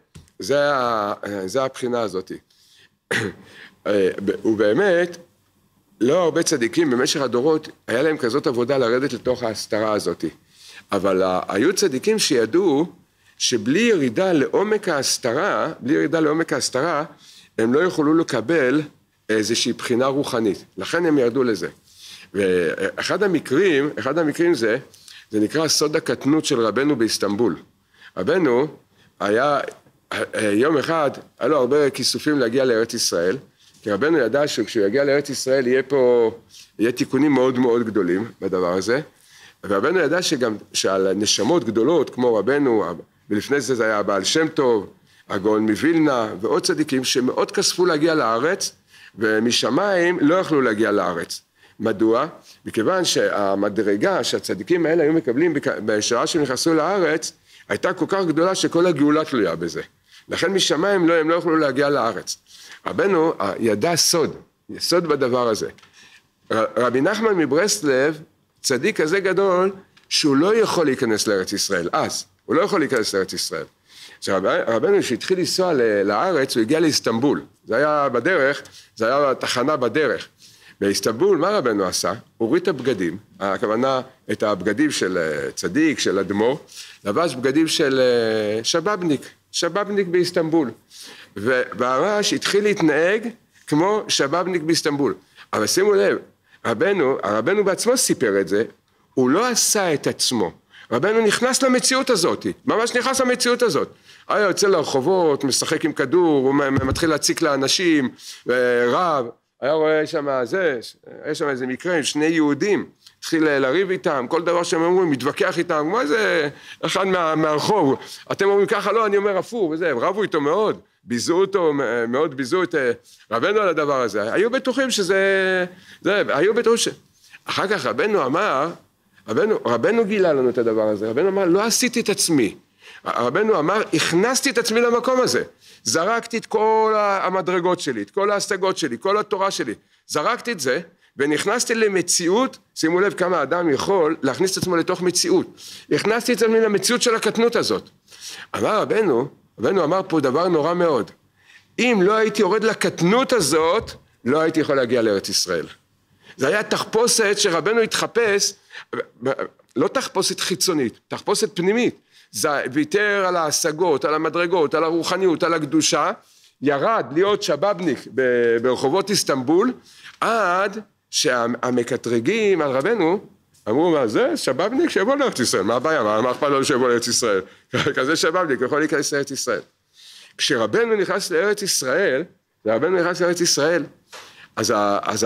זה הבחינה הזאת. ובאמת, לא הרבה צדיקים במשך הדורות, היה להם כזאת עבודה לרדת לתוך ההסתרה הזאת. אבל היו צדיקים שידעו שבלי ירידה לעומק ההסתרה, הם לא יכולו לקבל איזושהי בחינה רוחנית. לכן הם ירדו לזה. ואחד המקרים זה נקרא סוד הקטנות של רבנו באיסטנבול. רבנו היה, יום אחד, היה לו הרבה כיסופים להגיע לארץ ישראל, כי רבנו ידע שכשהוא יגיע לארץ ישראל יהיה תיקונים מאוד מאוד גדולים בדבר הזה, ורבנו ידע שגם שעל נשמות גדולות כמו רבנו, ולפני זה היה הבעל שם טוב, הגאון מווילנה ועוד צדיקים שמאוד כספו להגיע לארץ, ומשמיים לא יכלו להגיע לארץ. מדוע? מכיוון שהמדרגה שהצדיקים האלה היו מקבלים בשעה שהם נכנסו לארץ, הייתה כל כך גדולה שכל הגאולה תלויה בזה. לכן משמיים הם לא יכלו להגיע לארץ. רבנו ידע סוד בדבר הזה. רבי נחמן מברסלב, צדיק כזה גדול, שהוא לא יכול להיכנס לארץ ישראל. הוא לא יכול להיכנס לארץ ישראל. רבנו שהתחיל לנסוע לארץ, הוא הגיע לאיסטנבול. זה היה בדרך, זה היה תחנה בדרך. באיסטנבול, מה רבנו עשה? הוא הוריד את הבגדים, הכוונה את הבגדים של צדיק, של אדמו"ר, לבש בגדים של שבאבניק באיסטנבול. והרש התחיל להתנהג כמו שבאבניק באיסטנבול. אבל שימו לב, הרבנו בעצמו סיפר את זה, הוא לא עשה את עצמו. רבנו נכנס למציאות הזאת, ממש נכנס למציאות הזאת. היה יוצא לרחובות, משחק עם כדור, הוא מתחיל להציק לאנשים, רב, היה רואה שם יש שם איזה מקרה עם שני יהודים, התחיל לריב איתם, כל דבר שהם אומרים, מתווכח איתם, מה זה אחד מהרחוב, אתם אומרים ככה, לא, אני אומר הפוך, וזה, הם רבו איתו מאוד, ביזו את רבנו על הדבר הזה, היו בטוחים אחר כך רבנו גילה לנו את הדבר הזה, רבנו אמר, לא עשיתי את עצמי, רבנו אמר, הכנסתי את עצמי למקום הזה, זרקתי את כל המדרגות שלי, את כל ההשגות שלי, כל התורה שלי, זרקתי את זה, ונכנסתי למציאות, שימו לב כמה אדם יכול להכניס את עצמו לתוך מציאות, הכנסתי את עצמי למציאות של הקטנות הזאת. אמר רבנו אמר פה דבר נורא מאוד, אם לא הייתי יורד לקטנות הזאת, לא הייתי יכול להגיע לארץ ישראל. זה היה תחפושת שרבנו התחפש, לא תחפושת חיצונית, תחפושת פנימית, זה ויתר על ההשגות, על המדרגות, על הרוחניות, על הקדושה, ירד להיות שבאבניק ברחובות איסטנבול, עד שהמקטרגים על רבנו, אמרו מה זה? שבאבניק שיבוא לארץ ישראל, מה הבעיה? מה אכפת לו שיבוא לארץ ישראל? כזה שבאבניק יכול להיכנס לארץ ישראל. כשרבנו נכנס לארץ ישראל, אז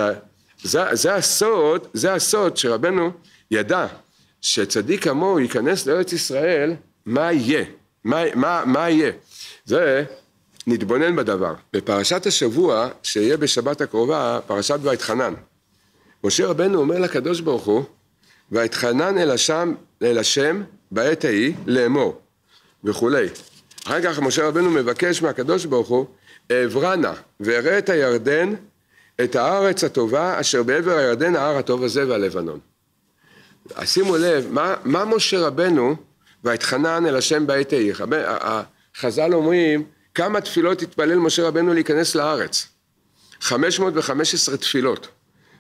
זה הסוד שרבנו ידע שצדיק כמוהו ייכנס לארץ ישראל, מה יהיה? מה יהיה? זה נתבונן בדבר. בפרשת השבוע שיהיה בשבת הקרובה, פרשת ואתחנן. משה רבנו אומר לקדוש ברוך הוא, ואתחנן אל השם בעת ההיא לאמור וכולי. אחר כך משה רבנו מבקש מהקדוש ברוך הוא, אעברה נא ואראה את הירדן, את הארץ הטובה, אשר בעבר הירדן ההר הטוב הזה והלבנון. אז שימו לב, מה משה רבנו ואתחנן אל השם בעת ההיא? החז"ל אומרים, כמה תפילות התפלל משה רבנו להיכנס לארץ? 515 תפילות.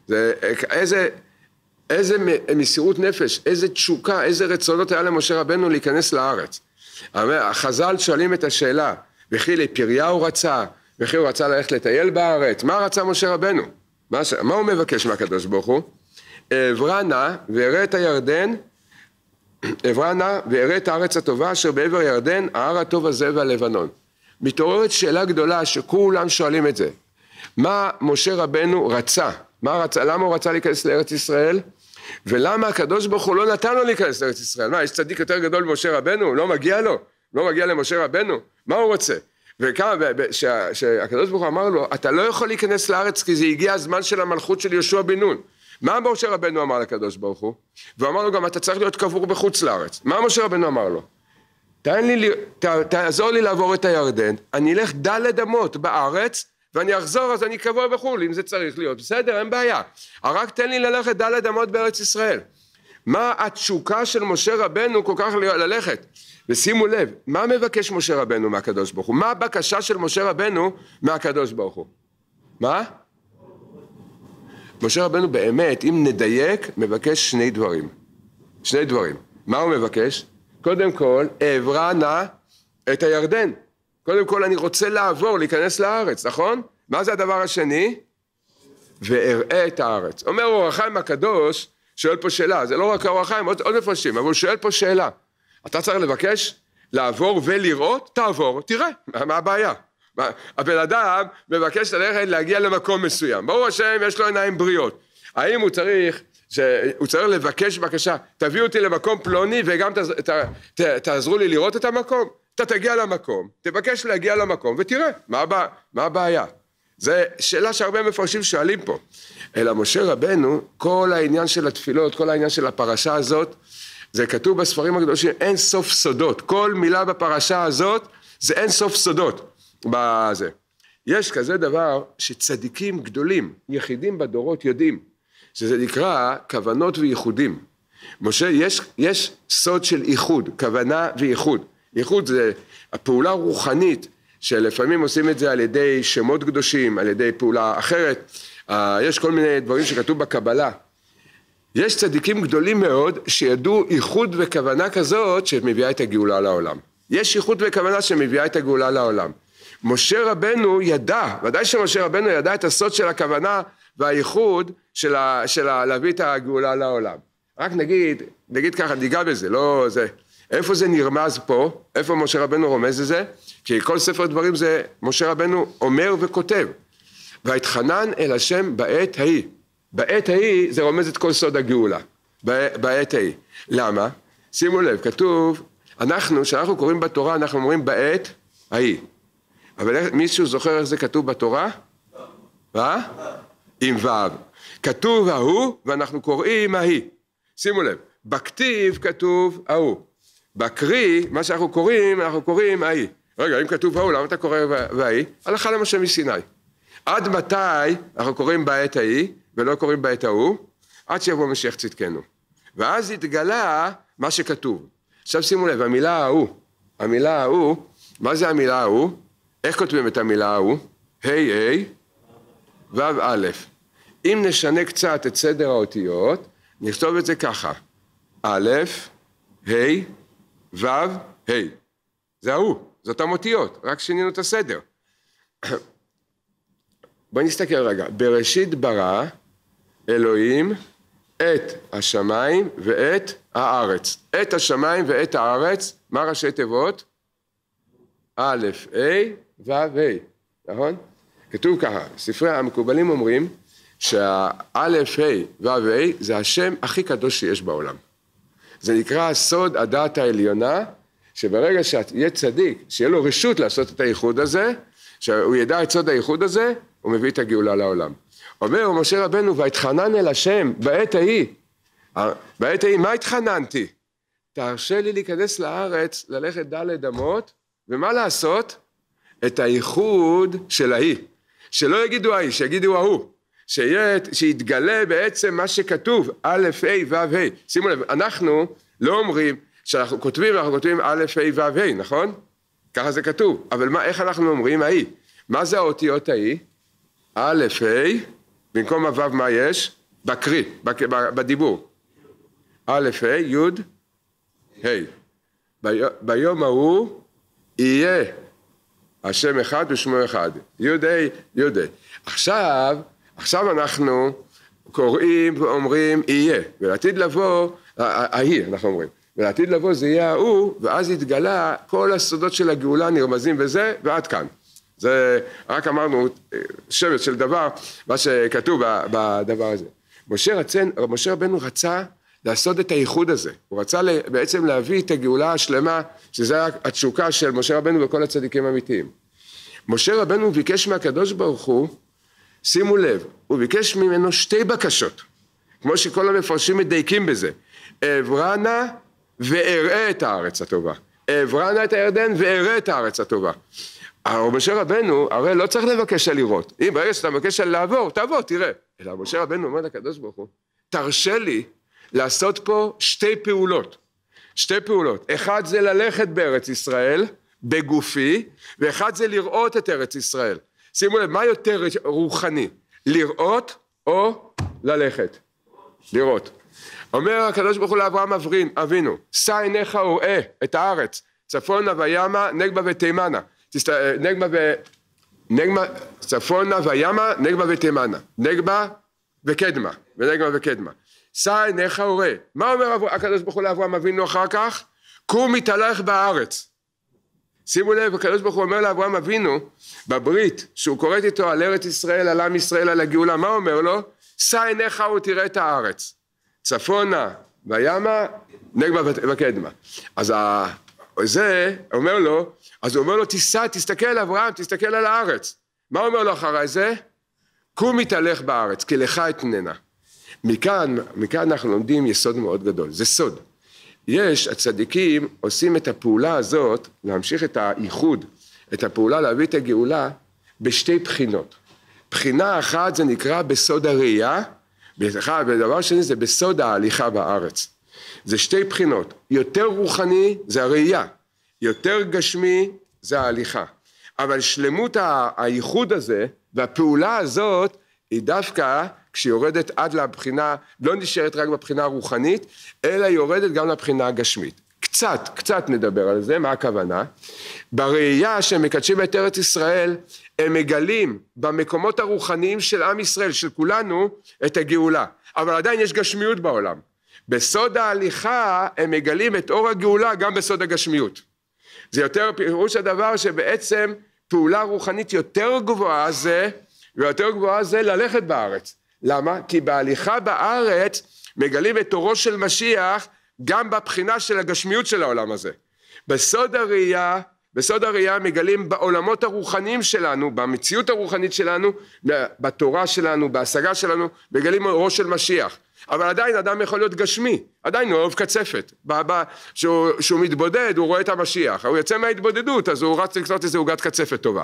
איזה מסירות נפש, איזה תשוקה, איזה רצונות היה למשה רבנו להיכנס לארץ. החז"ל שואלים את השאלה, וכי לפריה הוא רצה, וכי הוא רצה ללכת לטייל בארץ, מה רצה משה רבנו? מה הוא מבקש מהקדוש ברוך הוא? אעברה נא ואראה את הירדן, אעברה נא ואראה את הארץ הטובה אשר בעבר הירדן, ההר הטוב הזה והלבנון. מתעוררת שאלה גדולה שכולם שואלים את זה. מה משה רבנו רצה? מה רצה? למה הוא רצה להיכנס לארץ ישראל? ולמה הקדוש ברוך הוא לא נתן לו להיכנס לארץ ישראל? מה, יש צדיק יותר גדול ממשה רבנו? לא מגיע לו? לא מגיע למשה רבנו? מה הוא רוצה? וכמה, שהקדוש ברוך הוא אמר לו, אתה לא יכול להיכנס לארץ כי זה הגיע הזמן של המלכות של יהושע בן נון. מה משה רבנו אמר לקדוש ברוך הוא? והוא אמר לו גם, אתה צריך להיות קבור בחוץ לארץ. מה משה רבנו אמר לו? תעזור לי לעבור את הירדן, אני אלך ד' אמות בארץ, ואני אחזור, אז אני קבור בחו"ל, אם זה צריך להיות. בסדר, אין בעיה. רק תן לי ללכת ד' אמות בארץ ישראל. מה התשוקה של משה רבנו כל כך ללכת? ושימו לב, מה מבקש משה רבנו מהקדוש ברוך הוא? מה הבקשה של משה רבנו מהקדוש ברוך הוא? מה? משה רבנו באמת, אם נדייק, מבקש שני דברים. שני דברים. מה הוא מבקש? קודם כל, העברה נא את הירדן. קודם כל, אני רוצה לעבור, להיכנס לארץ, נכון? מה זה הדבר השני? ואראה את הארץ. אומר אור החיים הקדוש, שואל פה שאלה, זה לא רק אור החיים, עוד מפרשים, אבל הוא שואל פה שאלה. אתה צריך לבקש לעבור ולראות, תעבור, תראה, מה הבעיה? הבן אדם מבקש ללכת להגיע למקום מסוים, ברור השם יש לו עיניים בריאות, האם הוא צריך לבקש בקשה, תביאו אותי למקום פלוני וגם תעזרו לי לראות את המקום, אתה תגיע למקום, תבקש להגיע למקום ותראה, מה הבעיה? זה שאלה שהרבה מפרשים שואלים פה, אלא משה רבנו, כל העניין של התפילות, כל העניין של הפרשה הזאת, זה כתוב בספרים הקדושים, אין סוף סודות, כל מילה בפרשה הזאת, זה אין סוף סודות. בזה. יש כזה דבר שצדיקים גדולים, יחידים בדורות יודעים, שזה נקרא כוונות וייחודים. משה, יש סוד של ייחוד, כוונה וייחוד. ייחוד זה הפעולה רוחנית, שלפעמים עושים את זה על ידי שמות קדושים, על ידי פעולה אחרת. יש כל מיני דברים שכתוב בקבלה. יש צדיקים גדולים מאוד שידעו ייחוד וכוונה כזאת שמביאה את הגאולה לעולם. יש ייחוד וכוונה שמביאה את הגאולה לעולם. משה רבנו ידע, ודאי שמשה רבנו ידע את הסוד של הכוונה והייחוד של להביא את הגאולה לעולם. רק נגיד ככה, ניגע בזה, לא זה. איפה זה נרמז פה? איפה משה רבנו רומז לזה? כי כל ספר דברים זה משה רבנו אומר וכותב. והתחנן אל השם בעת ההיא. בעת ההיא זה רומז את כל סוד הגאולה. בעת ההיא. למה? שימו לב, כתוב, כשאנחנו קוראים בתורה, אנחנו אומרים בעת ההיא. אבל מישהו זוכר איך זה כתוב בתורה? עם ו'. כתוב ההוא ואנחנו קוראים ההיא. שימו לב, בכתיב כתוב ההוא. בקריא, מה שאנחנו קוראים ההיא. רגע, אם כתוב ההוא, למה אתה קורא וההיא? הלכה למשה מסיני. עד מתי אנחנו קוראים בעת ההיא ולא קוראים בעת ההוא? עד שיבוא משיח צדקנו. ואז התגלה מה שכתוב. עכשיו שימו לב, המילה ההוא, מה זה המילה ההוא? איך כותבים את המילה ההוא? ו' א'. אם נשנה קצת את סדר האותיות, נכתוב את זה ככה. א', ה', ו', ה'. זה ההוא, זאת אותיות, רק שינינו את הסדר. בואי נסתכל רגע. בראשית ברא אלוהים את השמיים ואת הארץ. את השמיים ואת הארץ, מה ראשי תיבות? א', ה', ו', ה', נכון? כתוב ככה, ספרי המקובלים אומרים שהאלף, ה', ו', ה' זה השם הכי קדוש שיש בעולם. זה נקרא סוד הדת העליונה, שברגע שיהיה צדיק, שיהיה לו רשות לעשות את הייחוד הזה, שהוא ידע את סוד הייחוד הזה, הוא מביא את הגאולה לעולם. אומר משה רבנו, והתחנן אל השם בעת ההיא. בעת ההיא, מה התחננתי? תרשה לי להיכנס לארץ, ללכת ד' אמות, ומה לעשות? את הייחוד של ההיא. שלא יגידו ההיא, שיגידו ההוא. שיתגלה בעצם מה שכתוב, א', ה', ו', ה'. שימו לב, אנחנו לא אומרים, שאנחנו כותבים א', ה', ו', ה', נכון? ככה זה כתוב. אבל איך אנחנו אומרים ההיא? מה זה האותיות ההיא? א', ה', במקום הו' מה יש? בקריא, בדיבור. א', ה', י', ה'. ביום ההוא יהיה השם אחד ושמו אחד. י', ה', י', ה'. עכשיו אנחנו קוראים ואומרים יהיה, ולעתיד לבוא, ההיא אנחנו אומרים, ולעתיד לבוא זה יהיה ההוא, ואז יתגלה כל הסודות של הגאולה נרמזים וזה, ועד כאן. זה רק אמרנו שבט של דבר, מה שכתוב בדבר הזה. משה רבנו רצה לעשות את הייחוד הזה, הוא רצה בעצם להביא את הגאולה השלמה, שזה התשוקה של משה רבנו וכל הצדיקים האמיתיים. משה רבנו ביקש מהקדוש ברוך הוא, שימו לב, הוא ביקש ממנו שתי בקשות, כמו שכל המפרשים מדייקים בזה, אעברה נא ואראה את הארץ הטובה, אעברה נא את הירדן ואראה את הארץ הטובה. משה רבנו הרי לא צריך לבקש על לראות, אם ברגע שאתה מבקש על לעבור, תעבור, תראה. אלא משה רבנו אומר לקדוש ברוך הוא, תרשה לי לעשות פה שתי פעולות, אחד זה ללכת בארץ ישראל, בגופי, ואחד זה לראות את ארץ ישראל. שימו לב, מה יותר רוחני, לראות או ללכת? לראות. אומר הקדוש ברוך הוא לאברהם אבינו, שא עיניך וראה את הארץ, צפונה וימה, נגבה ותימנה. צפונה וימה, נגבה ותימנה. נגבה וקדמה, ונגבה וקדמה. שא עיניך וראה. מה אומר הקדוש ברוך הוא לאברהם אבינו אחר כך? קום התהלך בארץ. שימו לב, הקדוש ברוך הוא אומר לאברהם אבינו, בברית, שהוא קוראת איתו על ארץ ישראל, על עם ישראל, על הגאולה, מה אומר לו? שא עיניך ותראה את הארץ. צפונה וימה, נגבה וקדמה. אז זה אומר לו, אז הוא אומר לו, תסתכל על אברהם, תסתכל על הארץ. מה אומר לו אחרי זה? קום התהלך בארץ, כי לך אתננה. מכאן אנחנו לומדים יסוד מאוד גדול, זה סוד. הצדיקים עושים את הפעולה הזאת, להמשיך את הייחוד, את הפעולה להביא את הגאולה, בשתי בחינות. בחינה אחת זה נקרא בסוד הראייה, ודבר שני זה בסוד ההליכה בארץ. זה שתי בחינות, יותר רוחני זה הראייה, יותר גשמי זה ההליכה. אבל שלמות הייחוד הזה והפעולה הזאת היא דווקא כשהיא יורדת עד לבחינה, לא נשארת רק בבחינה הרוחנית, אלא היא יורדת גם לבחינה הגשמית. קצת נדבר על זה, מה הכוונה? בראייה שהם מקדשים את ארץ ישראל, הם מגלים במקומות הרוחניים של עם ישראל, של כולנו, את הגאולה. אבל עדיין יש גשמיות בעולם. בסוד ההליכה הם מגלים את אור הגאולה גם בסוד הגשמיות. זה יותר פירוש הדבר שבעצם פעולה רוחנית יותר גבוהה זה ללכת בארץ. למה? כי בהליכה בארץ מגלים את אורו של משיח גם בבחינה של הגשמיות של העולם הזה. בסוד הראייה מגלים בעולמות הרוחניים שלנו, במציאות הרוחנית שלנו, בתורה שלנו, בהשגה שלנו, מגלים אורו של משיח. אבל עדיין אדם יכול להיות גשמי, עדיין הוא אוהב קצפת, שהוא מתבודד, הוא רואה את המשיח, הוא יוצא מההתבודדות, אז הוא רץ לקנות איזה עוגת קצפת טובה.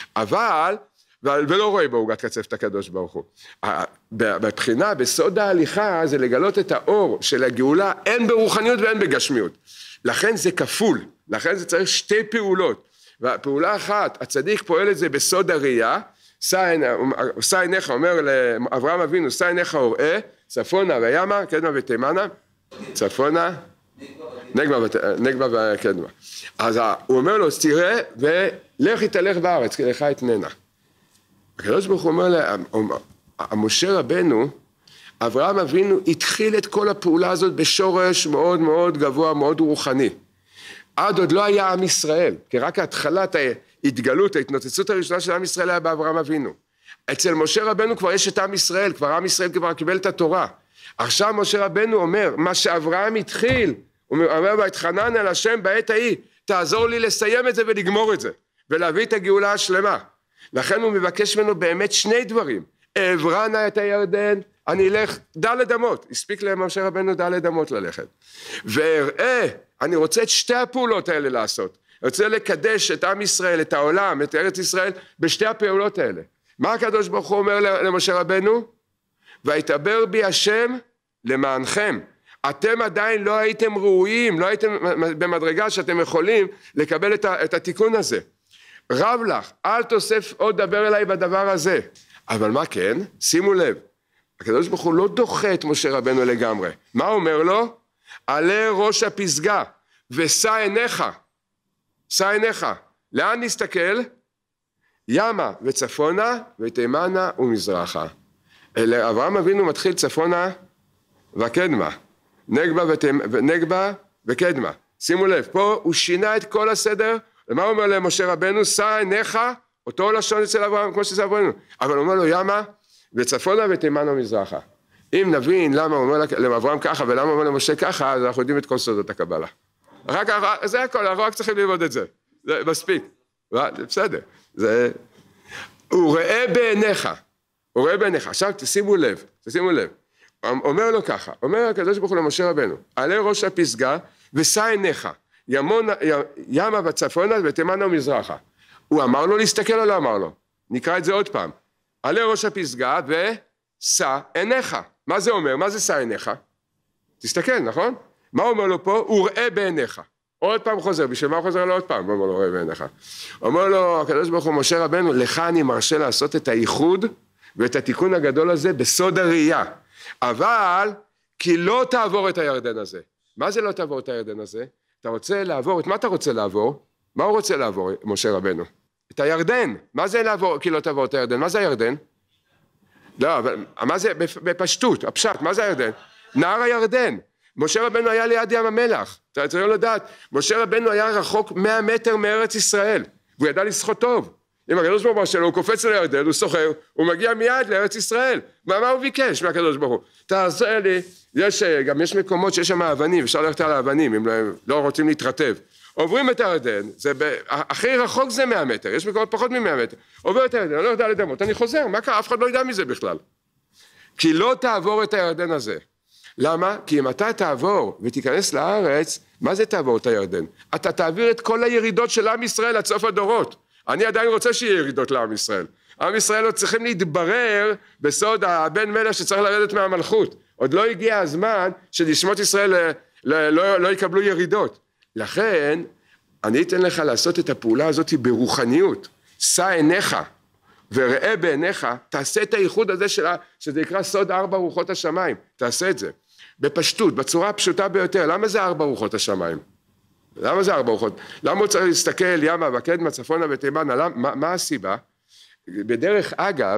ולא רואה בעוגת קצפת הקדוש ברוך הוא. בבחינה, בסוד ההליכה, זה לגלות את האור של הגאולה, אין ברוחניות ואין בגשמיות. לכן זה כפול, לכן זה צריך שתי פעולות. והפעולה אחת, הצדיק פועל את זה בסוד הראייה, שא עיניך, אומר לאברהם אבינו, שא עיניך וראה, צפונה וימה, קדמה ותימנה, צפונה, נגבה וקדמה. אז הוא אומר לו, תראה ולך יתהלך בארץ, כי לך אתננה. הקדוש ברוך הוא אומר משה רבנו, אברהם אבינו התחיל את כל הפעולה הזאת בשורש מאוד מאוד גבוה, מאוד רוחני. עד עוד לא היה עם ישראל, כי רק התחלת ההתגלות, ההתנוצצות הראשונה של עם ישראל היה באברהם אבינו. אצל משה רבנו כבר יש את עם ישראל, עם ישראל כבר קיבל את התורה. עכשיו משה רבנו אומר, מה שאברהם התחיל, הוא אומר, והתחנן אל השם בעת ההיא, תעזור לי לסיים את זה ולגמור את זה, ולהביא את הגאולה השלמה. לכן הוא מבקש ממנו באמת שני דברים, אעברה נא את הירדן, אני אלך ד' אמות, הספיק למשה רבנו ד' אמות ללכת, ואראה, אני רוצה את שתי הפעולות האלה לעשות, אני רוצה לקדש את עם ישראל, את העולם, את ארץ ישראל, בשתי הפעולות האלה. מה הקדוש ברוך הוא אומר למשה רבנו? ויתבר בי השם למענכם, אתם עדיין לא הייתם ראויים, לא הייתם במדרגה שאתם יכולים לקבל את התיקון הזה. רב לך, אל תוסף עוד דבר אליי בדבר הזה. אבל מה כן? שימו לב, הקדוש ברוך הוא לא דוחה את משה רבנו לגמרי. מה אומר לו? עלה ראש הפסגה ושא עיניך. שא עיניך. לאן נסתכל? ימה וצפונה ותימנה ומזרחה. אברהם אבינו מתחיל צפונה וקדמה. נגבה וקדמה. שימו לב, פה הוא שינה את כל הסדר, ומה הוא אומר למשה רבנו? שא עיניך, אותו לשון אצל אברהם, כמו שזה אברהם, אבל הוא אומר לו, ימה, וצפונה ותימנו מזרחה. אם נבין למה הוא אומר לאברהם ככה, ולמה הוא אומר למשה ככה, אז אנחנו יודעים את כל סודות הקבלה. זה הכל, אנחנו רק צריכים ללמוד את זה. זה מספיק. בסדר. הוא ראה בעיניך. הוא רואה בעיניך. עכשיו תשימו לב. אומר לו ככה, אומר הקדוש ברוך הוא למשה רבנו, עלה ראש הפסגה ושא עיניך, ימה בצפונה ותימנו מזרחה. הוא אמר לו להסתכל או לא אמר לו? נקרא את זה עוד פעם. עלה ראש הפסגה ושא עיניך. מה זה אומר? מה זה שא עיניך? תסתכל, נכון? מה אומר לו פה? הוא ראה בעיניך. עוד פעם חוזר, בשביל מה הוא חוזר לו עוד פעם? הוא אומר לו, ראה בעיניך. אומר לו הקדוש ברוך הוא משה רבנו, לך אני מרשה לעשות את הייחוד ואת התיקון הגדול הזה בסוד הראייה. אבל כי לא תעבור את הירדן הזה. מה זה לא תעבור את הירדן הזה? אתה רוצה לעבור, את מה אתה רוצה לעבור? מה הוא רוצה לעבור, משה רבנו? את הירדן. מה זה לעבור, כי לא תעבור את הירדן? מה זה הירדן? לא, אבל מה זה בפשטות, הפשט, מה זה הירדן? נהר הירדן. משה רבנו היה ליד ים המלח. אתה צריך לדעת, משה רבנו היה רחוק 100 מטר מארץ ישראל, והוא ידע לשחות טוב. אם הקדוש ברוך הוא שלו, הוא קופץ לירדן, הוא סוחר, הוא מגיע מיד לארץ ישראל. מה הוא ביקש מהקדוש ברוך הוא? תעשה לי, גם יש מקומות שיש שם אבנים, אפשר ללכת על האבנים, אם לא רוצים להתרטב. עוברים את הירדן, הכי רחוק זה 100 מטר, יש מקומות פחות מ-100 מטר. עובר את הירדן, אני לא יודע לדמות, אני חוזר, מה קרה? אף אחד לא יודע מזה בכלל. כי לא תעבור את הירדן הזה. למה? כי אם אתה תעבור ותיכנס לארץ, מה זה תעבור את הירדן? אתה תעביר את כל הירידות של עם ישראל עד סוף הדורות. אני עדיין רוצה שיהיה ירידות לעם ישראל. עם ישראל עוד צריכים להתברר בסוד הבן מלך שצריך לרדת מהמלכות. עוד לא הגיע הזמן שנשמות ישראל לא יקבלו ירידות. לכן, אני אתן לך לעשות את הפעולה הזאת ברוחניות. שא עיניך וראה בעיניך, תעשה את הייחוד הזה שזה יקרא סוד 4 רוחות השמיים. תעשה את זה. בפשטות, בצורה הפשוטה ביותר. למה זה 4 רוחות השמיים? למה זה 4 רוחות? למה הוא צריך להסתכל ימה וקדמה צפונה ותימנה? מה הסיבה? בדרך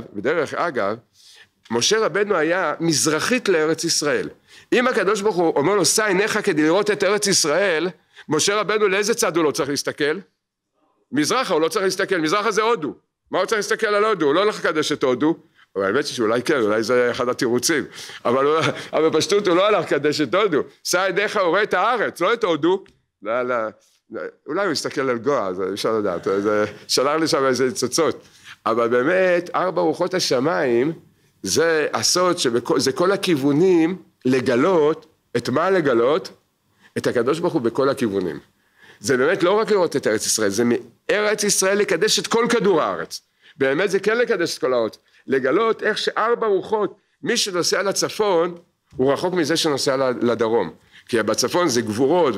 אגב, משה רבנו היה מזרחית לארץ ישראל. אם הקדוש ברוך הוא אומר לו, שא עיניך כדי לראות את ארץ ישראל, משה רבנו לאיזה צד הוא לא צריך להסתכל? מזרחה הוא לא צריך להסתכל, מזרחה זה הודו. מה הוא צריך להסתכל על הודו? הוא לא הולך לקדש את הודו. אבל האמת שאולי כן, אולי זה אחד התירוצים. אבל בפשטות הוא לא הלך לקדש את הודו. שא עיניך הוא רואה את הארץ, לא את הודו. אולי הוא יסתכל על גואה, אפשר לדעת. שלח לי שם איזה צוצות. אבל באמת, 4 רוחות השמיים, זה הסוד שזה כל הכיוונים לגלות, את מה לגלות? את הקדוש ברוך הוא בכל הכיוונים. זה באמת לא רק לראות את ארץ ישראל, זה מארץ ישראל לקדש את כל כדור הארץ. באמת זה כן לקדש את כל הארץ. לגלות איך ש4 רוחות, מי שנוסע לצפון, הוא רחוק מזה שנוסע לדרום. כי בצפון זה גבורות,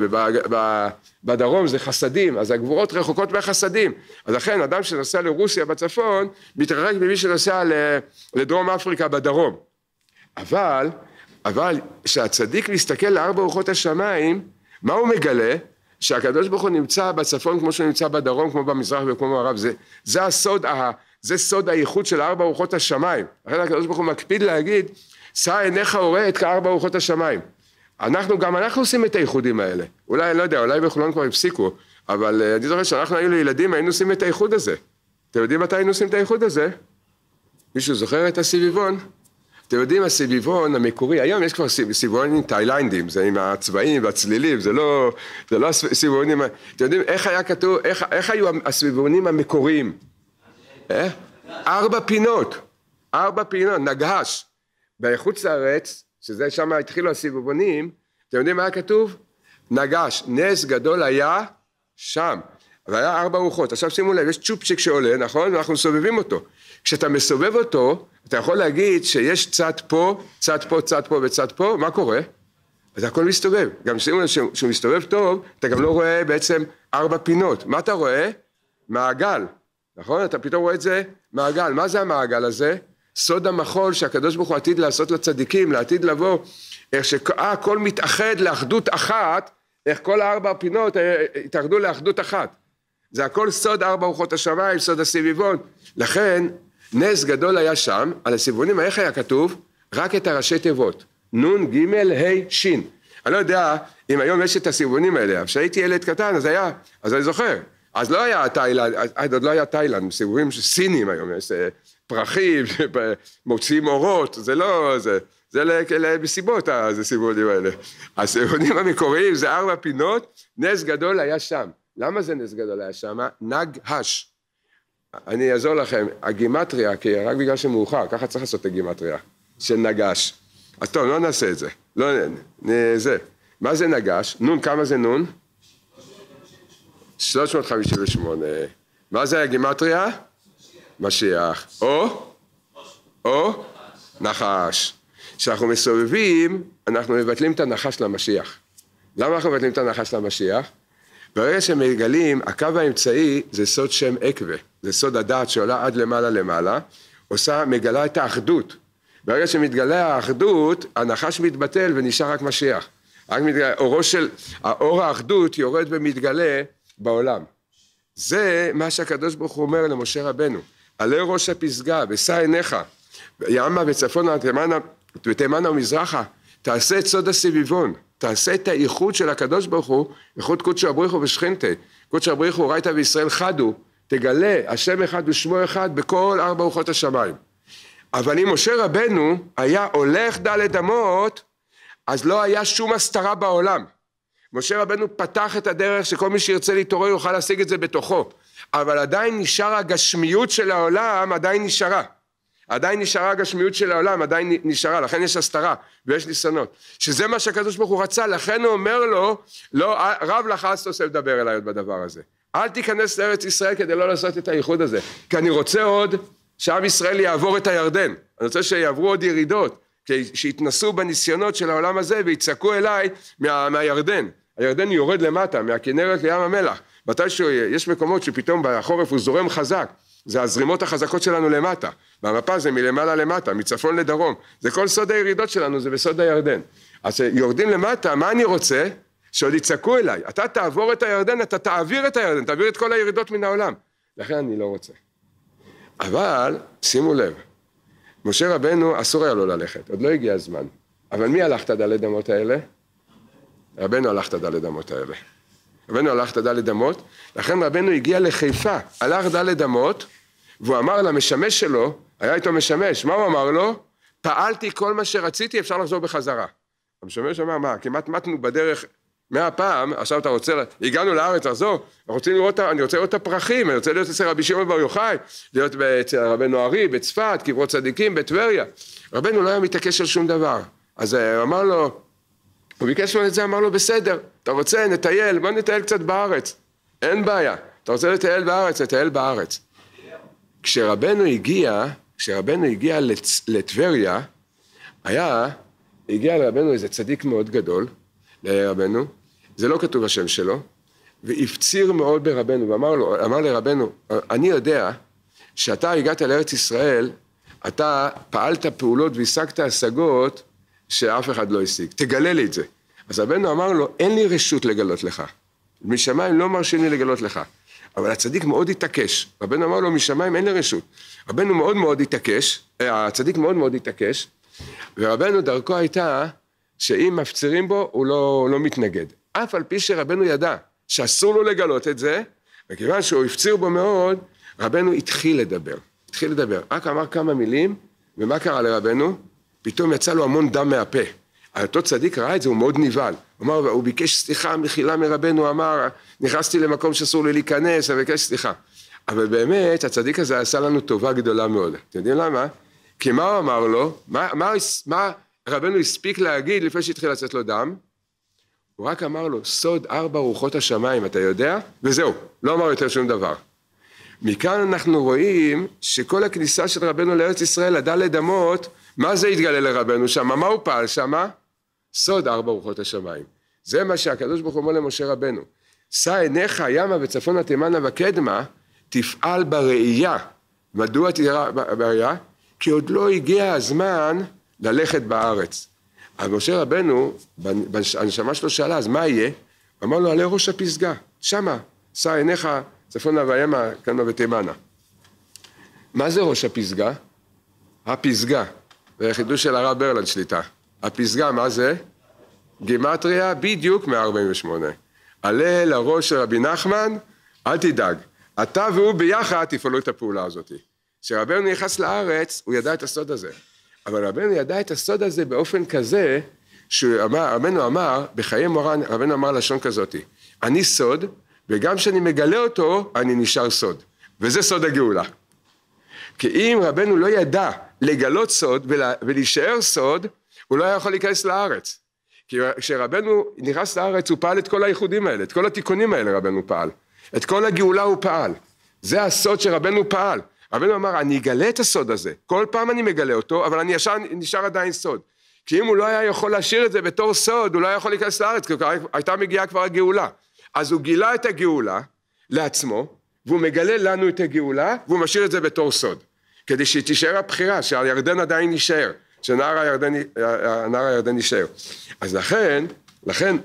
ובדרום זה חסדים, אז הגבורות רחוקות מהחסדים. אז לכן, אדם שנוסע לרוסיה בצפון, מתרחק ממי שנוסע לדרום אפריקה בדרום. אבל שהצדיק מסתכל ל4 רוחות השמיים, מה הוא מגלה? שהקדוש ברוך הוא נמצא בצפון כמו שהוא נמצא בדרום, כמו במזרח וכמו במערב. זה סוד הייחוד של 4 רוחות השמיים. לכן הקדוש ברוך הוא מקפיד להגיד, שא עיניך וראה את 4 רוחות השמיים. גם אנחנו עושים את הייחודים האלה. אולי, אני לא יודע, אולי בחולון כבר הפסיקו, אבל אני זוכר שאנחנו היינו לילדים, היינו עושים את הייחוד הזה. אתם יודעים מתי היינו עושים את הייחוד הזה? מישהו זוכר את הסביבון? אתם יודעים, הסביבון המקורי, היום יש כבר סביבונים תאילנדים, זה עם הצבעים והצלילים, זה לא הסביבונים, אתם יודעים איך היה כתוב, איך היו הסביבונים המקוריים? 4 פינות, 4 פינות, נגהש. בחוץ לארץ, שזה שם התחילו הסביבונים, אתם יודעים מה היה כתוב? נגש, נס גדול היה שם, והיה 4 רוחות. עכשיו שימו לב, יש צ'ופצ'יק שעולה, נכון? ואנחנו מסובבים אותו. כשאתה מסובב אותו, אתה יכול להגיד שיש צד פה, צד פה, צד פה וצד פה, מה קורה? אז הכל מסתובב. גם שימו לב שהוא מסתובב טוב, אתה גם לא רואה בעצם 4 פינות. מה אתה רואה? מעגל, נכון? אתה פתאום רואה את זה? מעגל. מה זה המעגל הזה? סוד המחול שהקדוש ברוך הוא עתיד לעשות לצדיקים, לעתיד לבוא, איך שהכל מתאחד לאחדות אחת, איך כל 4 פינות התאחדו לאחדות אחת. זה הכל סוד 4 רוחות השמיים, סוד הסביבון. לכן, נס גדול היה שם, על הסביבונים, איך היה כתוב? רק את הראשי תיבות. נון, ג', ה', שין. אני לא יודע אם היום יש את הסיבונים האלה, אבל כשהייתי ילד קטן אז היה, אז אני זוכר, אז לא היה תאילנד, עוד לא היה תאילנד, סיבובים סינים היום, יש פרחים, מוציאים אורות, זה לא, זה למסיבות, הסיבונים האלה. הסיבונים המקוריים זה 4 פינות, נס גדול היה שם. למה זה נס גדול היה שם? נג הש. אני אעזור לכם, הגימטריה, כי רק בגלל שמאוחר, ככה צריך לעשות את הגימטריה, של נגש. אז טוב, לא נעשה את זה. לא, זה. מה זה נגש? נון, כמה זה נון? 358. מה זה הגימטריה? משיח. או נחש. כשאנחנו מסובבים, אנחנו מבטלים את הנחש למשיח. למה אנחנו מבטלים את הנחש למשיח? ברגע שמגלים, הקו האמצעי זה סוד שם עקווה, זה סוד הדעת שעולה עד למעלה, מגלה את האחדות. ברגע שמתגלה האחדות, הנחש מתבטל ונשאר רק משיח. רק האור האחדות יורד ומתגלה בעולם. זה מה שהקדוש ברוך הוא אומר למשה רבנו, עלה ראש הפסגה, ושא עיניך, ימה וצפונה ותימנה ומזרחה, תעשה את סוד הסביבון, תעשה את האיחוד של הקדוש ברוך הוא, איחוד קודשא בריך הוא ושכינתה, קודשא בריך הוא ראית וישראל חדו, תגלה השם אחד ושמו אחד בכל 4 רוחות השמיים. אבל אם משה רבנו היה הולך ד' אמות, אז לא היה שום הסתרה בעולם. משה רבנו פתח את הדרך שכל מי שירצה להתעורר יוכל להשיג את זה בתוכו, אבל עדיין נשאר הגשמיות של העולם, עדיין נשארה הגשמיות של העולם, עדיין נשארה, לכן יש הסתרה ויש ניסיונות, שזה מה שהקדוש ברוך הוא רצה, לכן הוא אומר לו, לא, רב לך אז תוסף לדבר אליי עוד בדבר הזה, אל תיכנס לארץ ישראל כדי לא לעשות את הייחוד הזה, כי אני רוצה עוד שעם ישראל יעבור את הירדן, אני רוצה שיעברו עוד ירידות, שיתנסו בניסיונות של העולם הזה ויצעקו אליי מהירדן, הירדן יורד למטה, מהכנרת לים המלח, מתישהו יש מקומות שפתאום בחורף הוא זורם חזק, זה הזרימות החזקות שלנו למטה, והמפה זה מלמעלה למטה, מצפון לדרום, זה כל סוד הירידות שלנו, זה בסוד הירדן. אז יורדים למטה, מה אני רוצה? שעוד יצעקו אליי, אתה תעבור את הירדן, אתה תעביר את הירדן, תעביר את כל הירידות מן העולם. לכן אני לא רוצה. אבל, שימו לב, משה רבנו אסור היה לו ללכת, עוד לא הגיע הזמן. אבל מי הלך את הד' אמות האלה? רבנו הלך את הד' אמות האלה. רבנו הלך את הד' אמות, לכן רבנו הגיע לחיפה, הלך ד' אמות, והוא אמר למשמש שלו, היה איתו משמש, מה הוא אמר לו? פעלתי כל מה שרציתי, אפשר לחזור בחזרה. המשמש אמר, מה, כמעט מתנו בדרך 100 פעם, עכשיו אתה רוצה, הגענו לארץ, לחזור, אני רוצה לראות את הפרחים, אני רוצה להיות אצל רבי שמעון בר יוחאי, להיות אצל רבנו ארי, בצפת, קברות צדיקים, בטבריה. רבנו לא היה מתעקש על שום דבר, אז הוא אמר לו, הוא ביקש ממנו את זה, אמר לו, בסדר, אתה רוצה, נטייל, בוא נטייל קצת בארץ, אין בעיה, אתה רוצה לטייל בארץ, נטייל בארץ. כשרבנו הגיע לטבריה, הגיע לרבנו איזה צדיק מאוד גדול, לרבנו, זה לא כתוב השם שלו, והפציר מאוד ברבנו, ואמר לרבנו, אני יודע שאתה הגעת לארץ ישראל, אתה פעלת פעולות והשגת השגות שאף אחד לא השיג, תגלה לי את זה. אז רבנו אמר לו, אין לי רשות לגלות לך, משמיים לא מרשים לי לגלות לך, אבל הצדיק מאוד התעקש, רבנו אמר לו, משמיים אין לי רשות, רבנו מאוד מאוד התעקש, הצדיק מאוד מאוד התעקש, ורבנו דרכו הייתה, שאם מפצירים בו, הוא לא מתנגד. אף על פי שרבנו ידע שאסור לו לגלות את זה, וכיוון שהוא הפציר בו מאוד, רבנו התחיל לדבר. רק אמר כמה מילים, ומה קרה לרבנו? פתאום יצא לו המון דם מהפה. אותו צדיק ראה את זה, הוא מאוד נבהל. הוא ביקש סליחה, מחילה מרבנו, הוא אמר, נכנסתי למקום שאסור לי להיכנס, הוא ביקש סליחה. אבל באמת, הצדיק הזה עשה לנו טובה גדולה מאוד. אתם יודעים למה? כי מה הוא אמר לו? מה רבנו הספיק להגיד לפני שהתחיל לצאת לו דם? הוא רק אמר לו, סוד 4 רוחות השמיים, אתה יודע? וזהו, לא אמר יותר שום דבר. מכאן אנחנו רואים שכל הכניסה של רבנו לארץ ישראל, לד' אמות, מה זה התגלה לרבנו שם? מה הוא פעל שם? סוד 4 רוחות השמיים. זה מה שהקדוש ברוך הוא אומר למשה רבנו. שא עיניך ימה וצפונה תימנה וקדמה, תפעל בראייה. מדוע תראה בראייה? כי עוד לא הגיע הזמן ללכת בארץ. אז משה רבנו, הנשמה שלו שאלה, אז מה יהיה? אמר לו, עלה ראש הפסגה, שמה, שא עיניך צפונה וימה קדמה ותימנה. מה זה ראש הפסגה? הפסגה, זה חידוש של הרב ברלנד שליטה. הפסגה, מה זה? גימטריה בדיוק 148. עלה לראש של רבי נחמן, אל תדאג. אתה והוא ביחד תפעלו את הפעולה הזאת. כשרבנו נכנס לארץ, הוא ידע את הסוד הזה. אבל רבנו ידע את הסוד הזה באופן כזה, רבנו אמר, בחיי מורן, רבנו אמר לשון כזאת, אני סוד, וגם כשאני מגלה אותו, אני נשאר סוד. וזה סוד הגאולה. כי אם רבנו לא ידע לגלות סוד ולהישאר סוד, הוא לא היה יכול להיכנס לארץ. כי כשרבנו נכנס לארץ, הוא פעל את כל הייחודים האלה, את כל התיקונים האלה רבנו פעל. את כל הגאולה הוא פעל. זה הסוד שרבנו פעל. רבנו אמר, אני אגלה את הסוד הזה. כל פעם אני מגלה אותו, אבל אני נשאר עדיין סוד. כי אם הוא לא היה יכול להשאיר את זה בתור סוד, הוא לא היה יכול להיכנס לארץ, כי הייתה מגיעה כבר הגאולה. אז הוא גילה את הגאולה לעצמו, והוא מגלה לנו את הגאולה, והוא משאיר את זה בתור סוד. כדי שתישאר הבחירה, שהירדן עדיין יישאר, שנהר הירדן יישאר. אז לכן,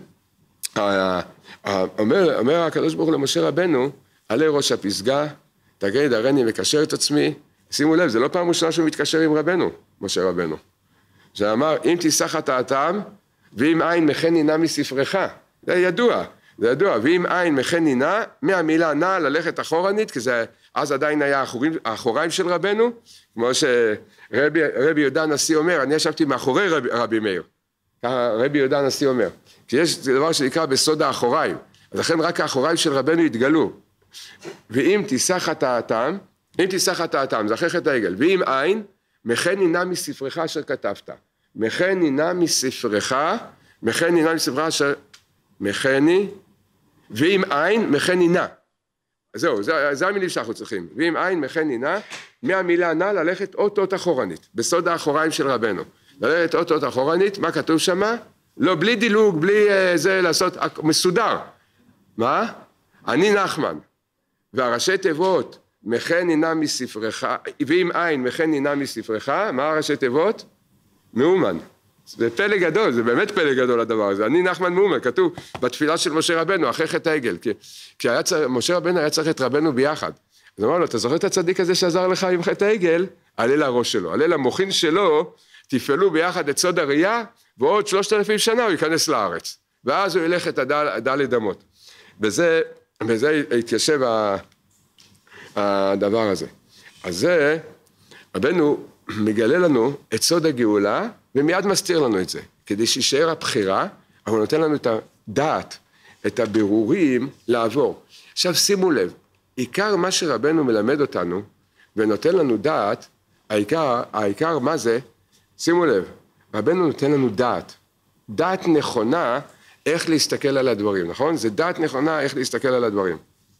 אומר הקדוש ברוך הוא למשה רבנו, עלי ראש הפסגה, תגיד הריני מקשר את עצמי, שימו לב, זה לא פעם ראשונה שהוא מתקשר עם רבנו, משה רבנו. שאמר, אם תישא חטאתם, ואם אין מחן נינה מספרך, זה ידוע, ואם אין מחן נינה, מהמילה נע ללכת אחורנית, כי זה אז עדיין היה האחוריים של רבנו, כמו שרבי יהודה הנשיא אומר, אני ישבתי מאחורי רבי מאיר, ככה רבי יהודה הנשיא אומר, כי יש דבר שנקרא בסוד האחוריים, אז לכן רק האחוריים של רבנו יתגלו, ואם תישא חטאתם, זה אחרי חטא העגל, ואם אין, מחן נינה מספרך אשר כתבת, מחן נינה מספרך אשר מחני, ואם אין, מחן נינה. זהו, זה המילים שאנחנו צריכים. ואם אין, מחן נינה, מהמילה נע ללכת אות אחורנית, בסוד האחוריים של רבנו. ללכת אות אחורנית, מה כתוב שמה? לא, בלי דילוג, בלי זה לעשות, מסודר. מה? אני נחמן. והראשי תיבות, מחן נינה מספרך, ואם אין, מחן נינה מספרך, מה הראשי תיבות? מאומן. זה פלא גדול, זה באמת פלא גדול הדבר הזה. אני נחמן מאומן, כתוב בתפילה של משה רבנו, אחרי חטא העגל, כי משה רבנו היה צריך את רבנו ביחד. אז אמר לו, אתה זוכר את הצדיק הזה שעזר לך עם חטא העגל? עלה לראש שלו, עלה למוחין שלו, תפעלו ביחד את סוד הראייה, ועוד 3,000 שנה הוא ייכנס לארץ. ואז הוא ילך את הדלת אמות. בזה התיישב הדבר הזה. אז זה, רבנו מגלה לנו את סוד הגאולה, ומיד מסתיר לנו את זה, כדי שישאר הבחירה, אבל נותן לנו את הדעת, את הבירורים לעבור. עכשיו שימו לב, עיקר מה שרבנו מלמד אותנו, ונותן לנו דעת, העיקר מה זה? שימו לב, רבנו נותן לנו דעת נכונה, איך להסתכל על הדברים, נכון? זה דעת נכונה איך להסתכל על הדברים.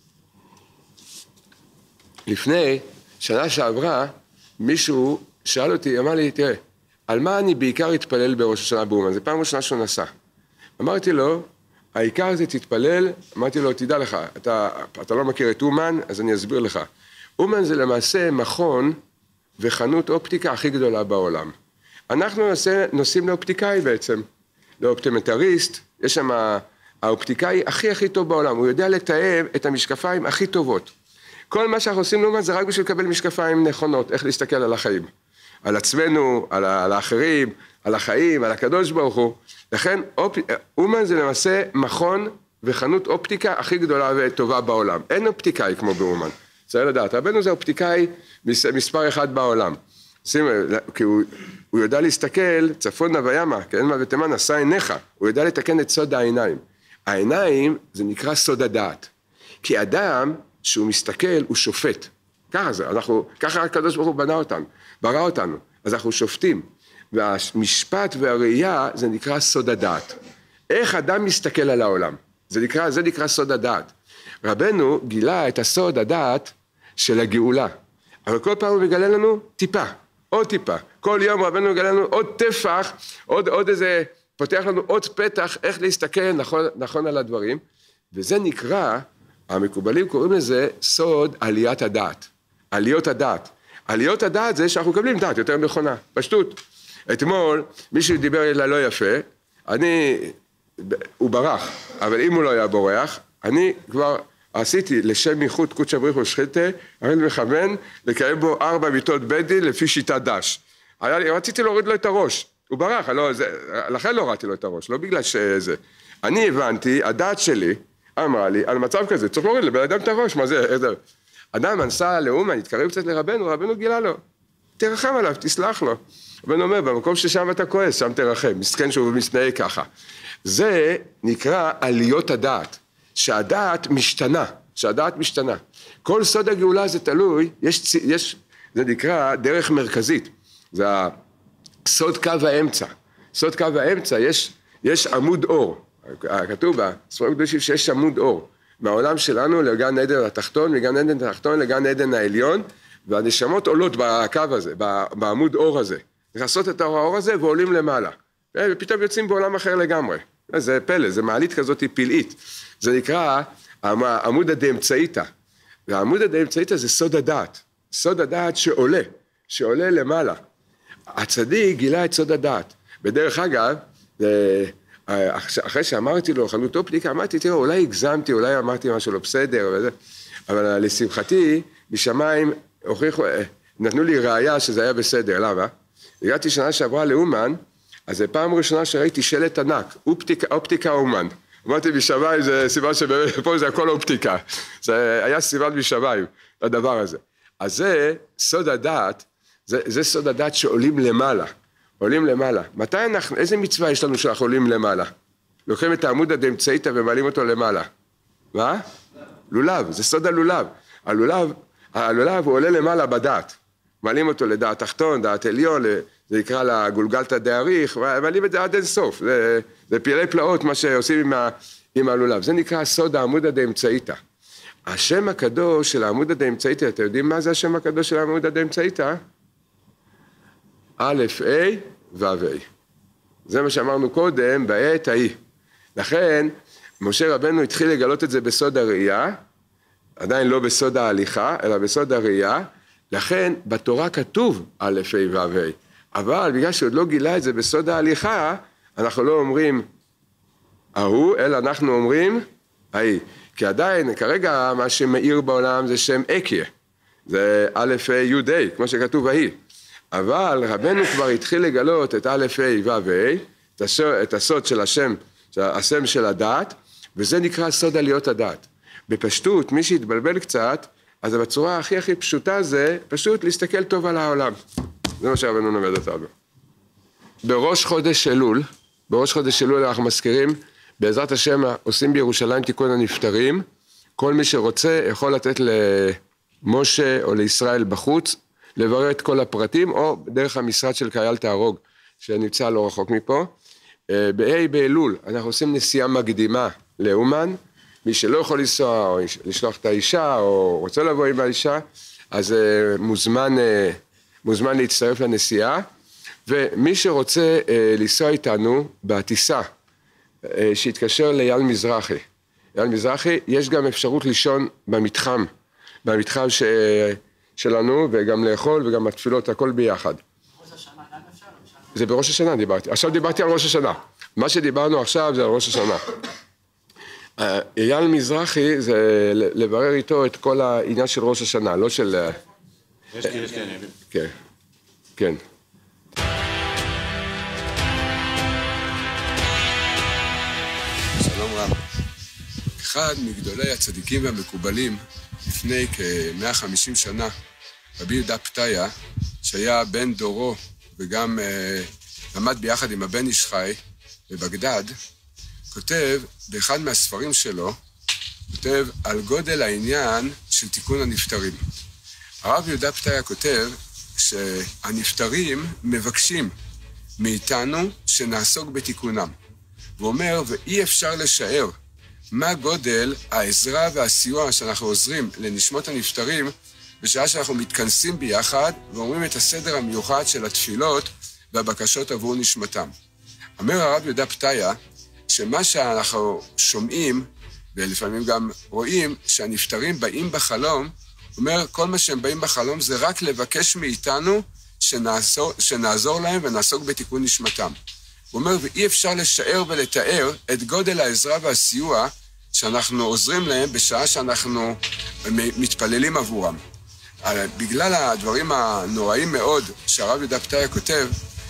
לפני שנה שעברה, מישהו שאל אותי, אמר לי, תראה, על מה אני בעיקר אתפלל בראש השנה באומן? זה פעם ראשונה שהוא נסע. אמרתי לו, העיקר זה תתפלל, אמרתי לו, תדע לך, אתה לא מכיר את אומן, אז אני אסביר לך. אומן זה למעשה מכון וחנות אופטיקה הכי גדולה בעולם. אנחנו נוסעים לאופטיקאי בעצם, לאופטומטריסט, יש שם האופטיקאי הכי טוב בעולם, הוא יודע לתאם את המשקפיים הכי טובות. כל מה שאנחנו עושים לאומן זה רק בשביל לקבל משקפיים נכונות, איך להסתכל על החיים. על עצמנו, על האחרים, על החיים, על הקדוש ברוך הוא. לכן אומן זה למעשה מכון וחנות אופטיקה הכי גדולה וטובה בעולם. אין אופטיקאי כמו באומן. צריך לדעת, רבנו זה אופטיקאי מספר אחד בעולם. כי הוא יודע להסתכל צפונה וימה, כן, מה ותימן עשה עיניך, הוא יודע לתקן את סוד העיניים. העיניים זה נקרא סוד הדעת. כי אדם שהוא מסתכל הוא שופט. ככה זה, ככה הקדוש ברוך הוא ברא אותנו, אז אנחנו שופטים. והמשפט והראייה זה נקרא סוד הדעת. איך אדם מסתכל על העולם? זה נקרא סוד הדעת. רבנו גילה את הסוד הדעת של הגאולה. אבל כל פעם הוא מגלה לנו טיפה, עוד טיפה. כל יום רבנו מגלה לנו עוד טפח, עוד איזה, פותח לנו עוד פתח, איך להסתכל נכון על הדברים. וזה נקרא, המקובלים קוראים לזה סוד עליית הדעת. עליות הדעת. עליות הדעת זה שאנחנו מקבלים דעת יותר נכונה, פשטות. אתמול מישהו דיבר אליי לא יפה, הוא ברח, אבל אם הוא לא היה בורח, אני כבר עשיתי לשם ייחוד קודשא בריך הוא שחיטה, אני מכוון לקיים בו 4 מיתות בית דין לפי שיטת דש. רציתי להוריד לו את הראש, הוא ברח, לכן לא ראיתי לו את הראש, לא בגלל שזה. אני הבנתי, הדעת שלי אמרה לי, על מצב כזה, צריך להוריד לבן אדם את הראש, מה זה? אדם נסע לאומן, התקרב קצת לרבנו, רבנו גילה לו, תרחם עליו, תסלח לו. רבנו אומר, במקום ששם אתה כועס, שם תרחם, מסכן שהוא מתנהג ככה. זה נקרא עליות הדעת, שהדעת משתנה. כל סוד הגאולה זה תלוי, זה נקרא דרך מרכזית, זה סוד קו האמצע. סוד קו האמצע, יש עמוד אור, כתוב בספרים הקדושים שיש עמוד אור, מהעולם שלנו לגן עדן התחתון, מגן עדן התחתון לגן עדן העליון, והנשמות עולות בקו הזה, בעמוד אור הזה, נכנסות את האור הזה ועולים למעלה, ופתאום יוצאים בעולם אחר לגמרי. זה פלא, זה מעלית כזאת פלאית, זה נקרא עמוד הדאמצעיתא, והעמוד הדאמצעיתא זה סוד הדעת שעולה למעלה. הצדיק גילה את סוד הדעת. בדרך אגב, אחרי שאמרתי לו חנות אופטיקה, אמרתי, תראו, אולי הגזמתי, אולי אמרתי משהו לא בסדר, אבל לשמחתי, בשמיים נתנו לי ראייה שזה היה בסדר. למה? הגעתי שנה שעברה לאומן, אז זה פעם ראשונה שראיתי שלט ענק, אופטיקה אומן. אמרתי בשמיים, זה סיבה שפה זה הכל אופטיקה. זה היה סימן בשמיים, הדבר הזה. אז זה סוד הדעת, זה סוד הדעת שעולים למעלה. איזה מצווה יש לנו שאנחנו עולים למעלה? לוקחים את העמוד הדאמצעיתא ומעלים אותו למעלה. מה? לולב, זה סוד הלולב. הלולב הוא עולה למעלה בדעת. מעלים אותו לדעת תחתון, דעת עליון, זה נקרא לה גולגלתא דאריך, מעלים את זה עד אין סוף. זה פלאי פלאות מה שעושים עם הלולב. זה נקרא סוד העמוד הדאמצעיתא. השם הקדוש של העמוד הדאמצעיתא, אתם יודעים מה זה השם הקדוש של העמוד הדאמצעיתא? א', A ו' A. זה מה שאמרנו קודם, בעת ההיא. לכן, משה רבנו התחיל לגלות את זה בסוד הראייה, עדיין לא בסוד ההליכה, אלא בסוד הראייה, לכן בתורה כתוב א', A ו' A. אבל בגלל שעוד לא גילה את זה בסוד ההליכה, אנחנו לא אומרים ההוא, אלא אנחנו אומרים ההיא. כי עדיין, כרגע מה שמאיר בעולם זה שם אקיה. זה א', A, י', A, כמו שכתוב ההיא. אבל רבנו כבר התחיל לגלות את א', A, ו', A, את הסוד של השם של הדעת, וזה נקרא סוד עליות הדעת. בפשטות, מי שהתבלבל קצת, אז בצורה הכי פשוטה זה פשוט להסתכל טוב על העולם. זה מה שרבנו נלמד אותנו. בראש חודש אלול אנחנו מזכירים, בעזרת השם עושים בירושלים תיקון הנפטרים, כל מי שרוצה יכול לתת למשה או לישראל בחוץ, לברר את כל הפרטים, או דרך המשרד של קהל תהרוג, שנמצא לא רחוק מפה. באלול אנחנו עושים נסיעה מקדימה לאומן, מי שלא יכול לנסוע או לשלוח את האישה, או רוצה לבוא עם האישה, אז מוזמן להצטרף לנסיעה, ומי שרוצה לנסוע איתנו בטיסה, שיתקשר לאייל מזרחי. אייל מזרחי, יש גם אפשרות לישון במתחם שלנו, וגם לאכול וגם התפילות, הכל ביחד. בראש השנה גם אפשר? זה בראש השנה דיברתי. עכשיו דיברתי על ראש השנה. מה שדיברנו עכשיו זה על ראש השנה. אייל מזרחי זה לברר איתו את כל העניין של ראש השנה, לא של... יש כן. כן. שלום רב. אחד מגדולי הצדיקים והמקובלים לפני כ-150 שנה, רבי יהודה פתיה, שהיה בן דורו וגם למד ביחד עם הבן איש חי בבגדד, כותב באחד מהספרים שלו, כותב על גודל העניין של תיקון הנפטרים. הרב יהודה פתיה כותב שהנפטרים מבקשים מאיתנו שנעסוק בתיקונם. הוא אומר, ואי אפשר לשער מה גודל העזרה והסיוע שאנחנו עוזרים לנשמות הנפטרים, בשעה שאנחנו מתכנסים ביחד ואומרים את הסדר המיוחד של התפילות והבקשות עבור נשמתם. אומר הרב יהודה פתיה, שמה שאנחנו שומעים, ולפעמים גם רואים, שהנפטרים באים בחלום, אומר, כל מה שהם באים בחלום זה רק לבקש מאיתנו שנעזור להם ונעסוק בתיקון נשמתם. הוא אומר, ואי אפשר לשער ולתאר את גודל העזרה והסיוע שאנחנו עוזרים להם בשעה שאנחנו מתפללים עבורם. בגלל הדברים הנוראים מאוד שהרב יהודה פתיה כותב,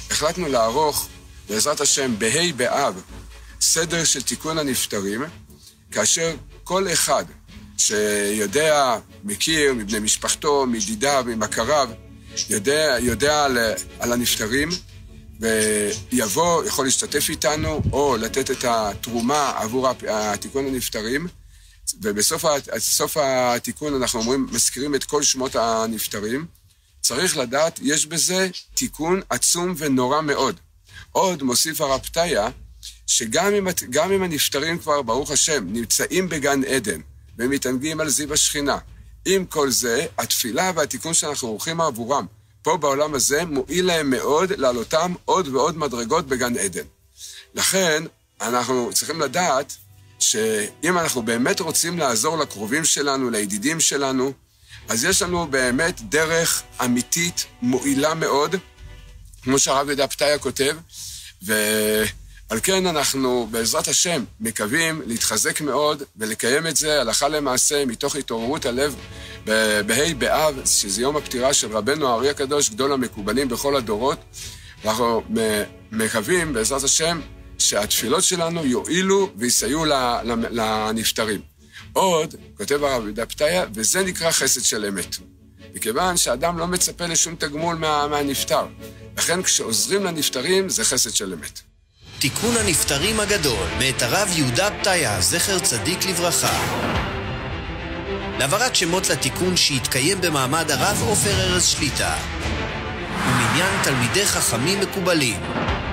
החלטנו לערוך, בעזרת השם, בה' באב, סדר של תיקון הנפטרים, כאשר כל אחד שיודע, מכיר, מבני משפחתו, מדידיו, ממכריו, יודע על הנפטרים, ויבוא, יכול להשתתף איתנו, או לתת את התרומה עבור התיקון הנפטרים, ובסוף התיקון אנחנו אומרים, מזכירים את כל שמות הנפטרים. צריך לדעת, יש בזה תיקון עצום ונורא מאוד. עוד מוסיף הרב פתיה, שגם אם הנפטרים כבר, ברוך השם, נמצאים בגן עדן, ומתענגים על זיו השכינה, עם כל זה, התפילה והתיקון שאנחנו עורכים עבורם, פה בעולם הזה, מועיל להם מאוד לעלותם עוד ועוד מדרגות בגן עדן. לכן, אנחנו צריכים לדעת, שאם אנחנו באמת רוצים לעזור לקרובים שלנו, לידידים שלנו, אז יש לנו באמת דרך אמיתית, מועילה מאוד, כמו שהרב יהודה פתיה כותב, ועל כן אנחנו בעזרת השם מקווים להתחזק מאוד ולקיים את זה הלכה למעשה מתוך התעוררות הלב בה' באב, שזה יום הפטירה של רבנו הארי הקדוש, גדול המקובלים בכל הדורות. אנחנו מקווים בעזרת השם שהתפילות שלנו יועילו ויסייעו לנפטרים. עוד, כותב הרב יהודה פתיה, וזה נקרא חסד של אמת. מכיוון שאדם לא מצפה לשום תגמול מהנפטר. לכן כשעוזרים לנפטרים זה חסד של אמת. תיקון הנפטרים הגדול, מאת הרב יהודה פתיה, זכר צדיק לברכה. להעברת שמות לתיקון שהתקיים במעמד הרב עופר ארז שליטה. ומניין תלמידי חכמים מקובלים.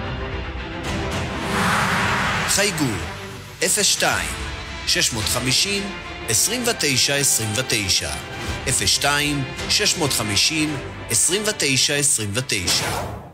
חייגו 02 650 29 29 02 650 29 29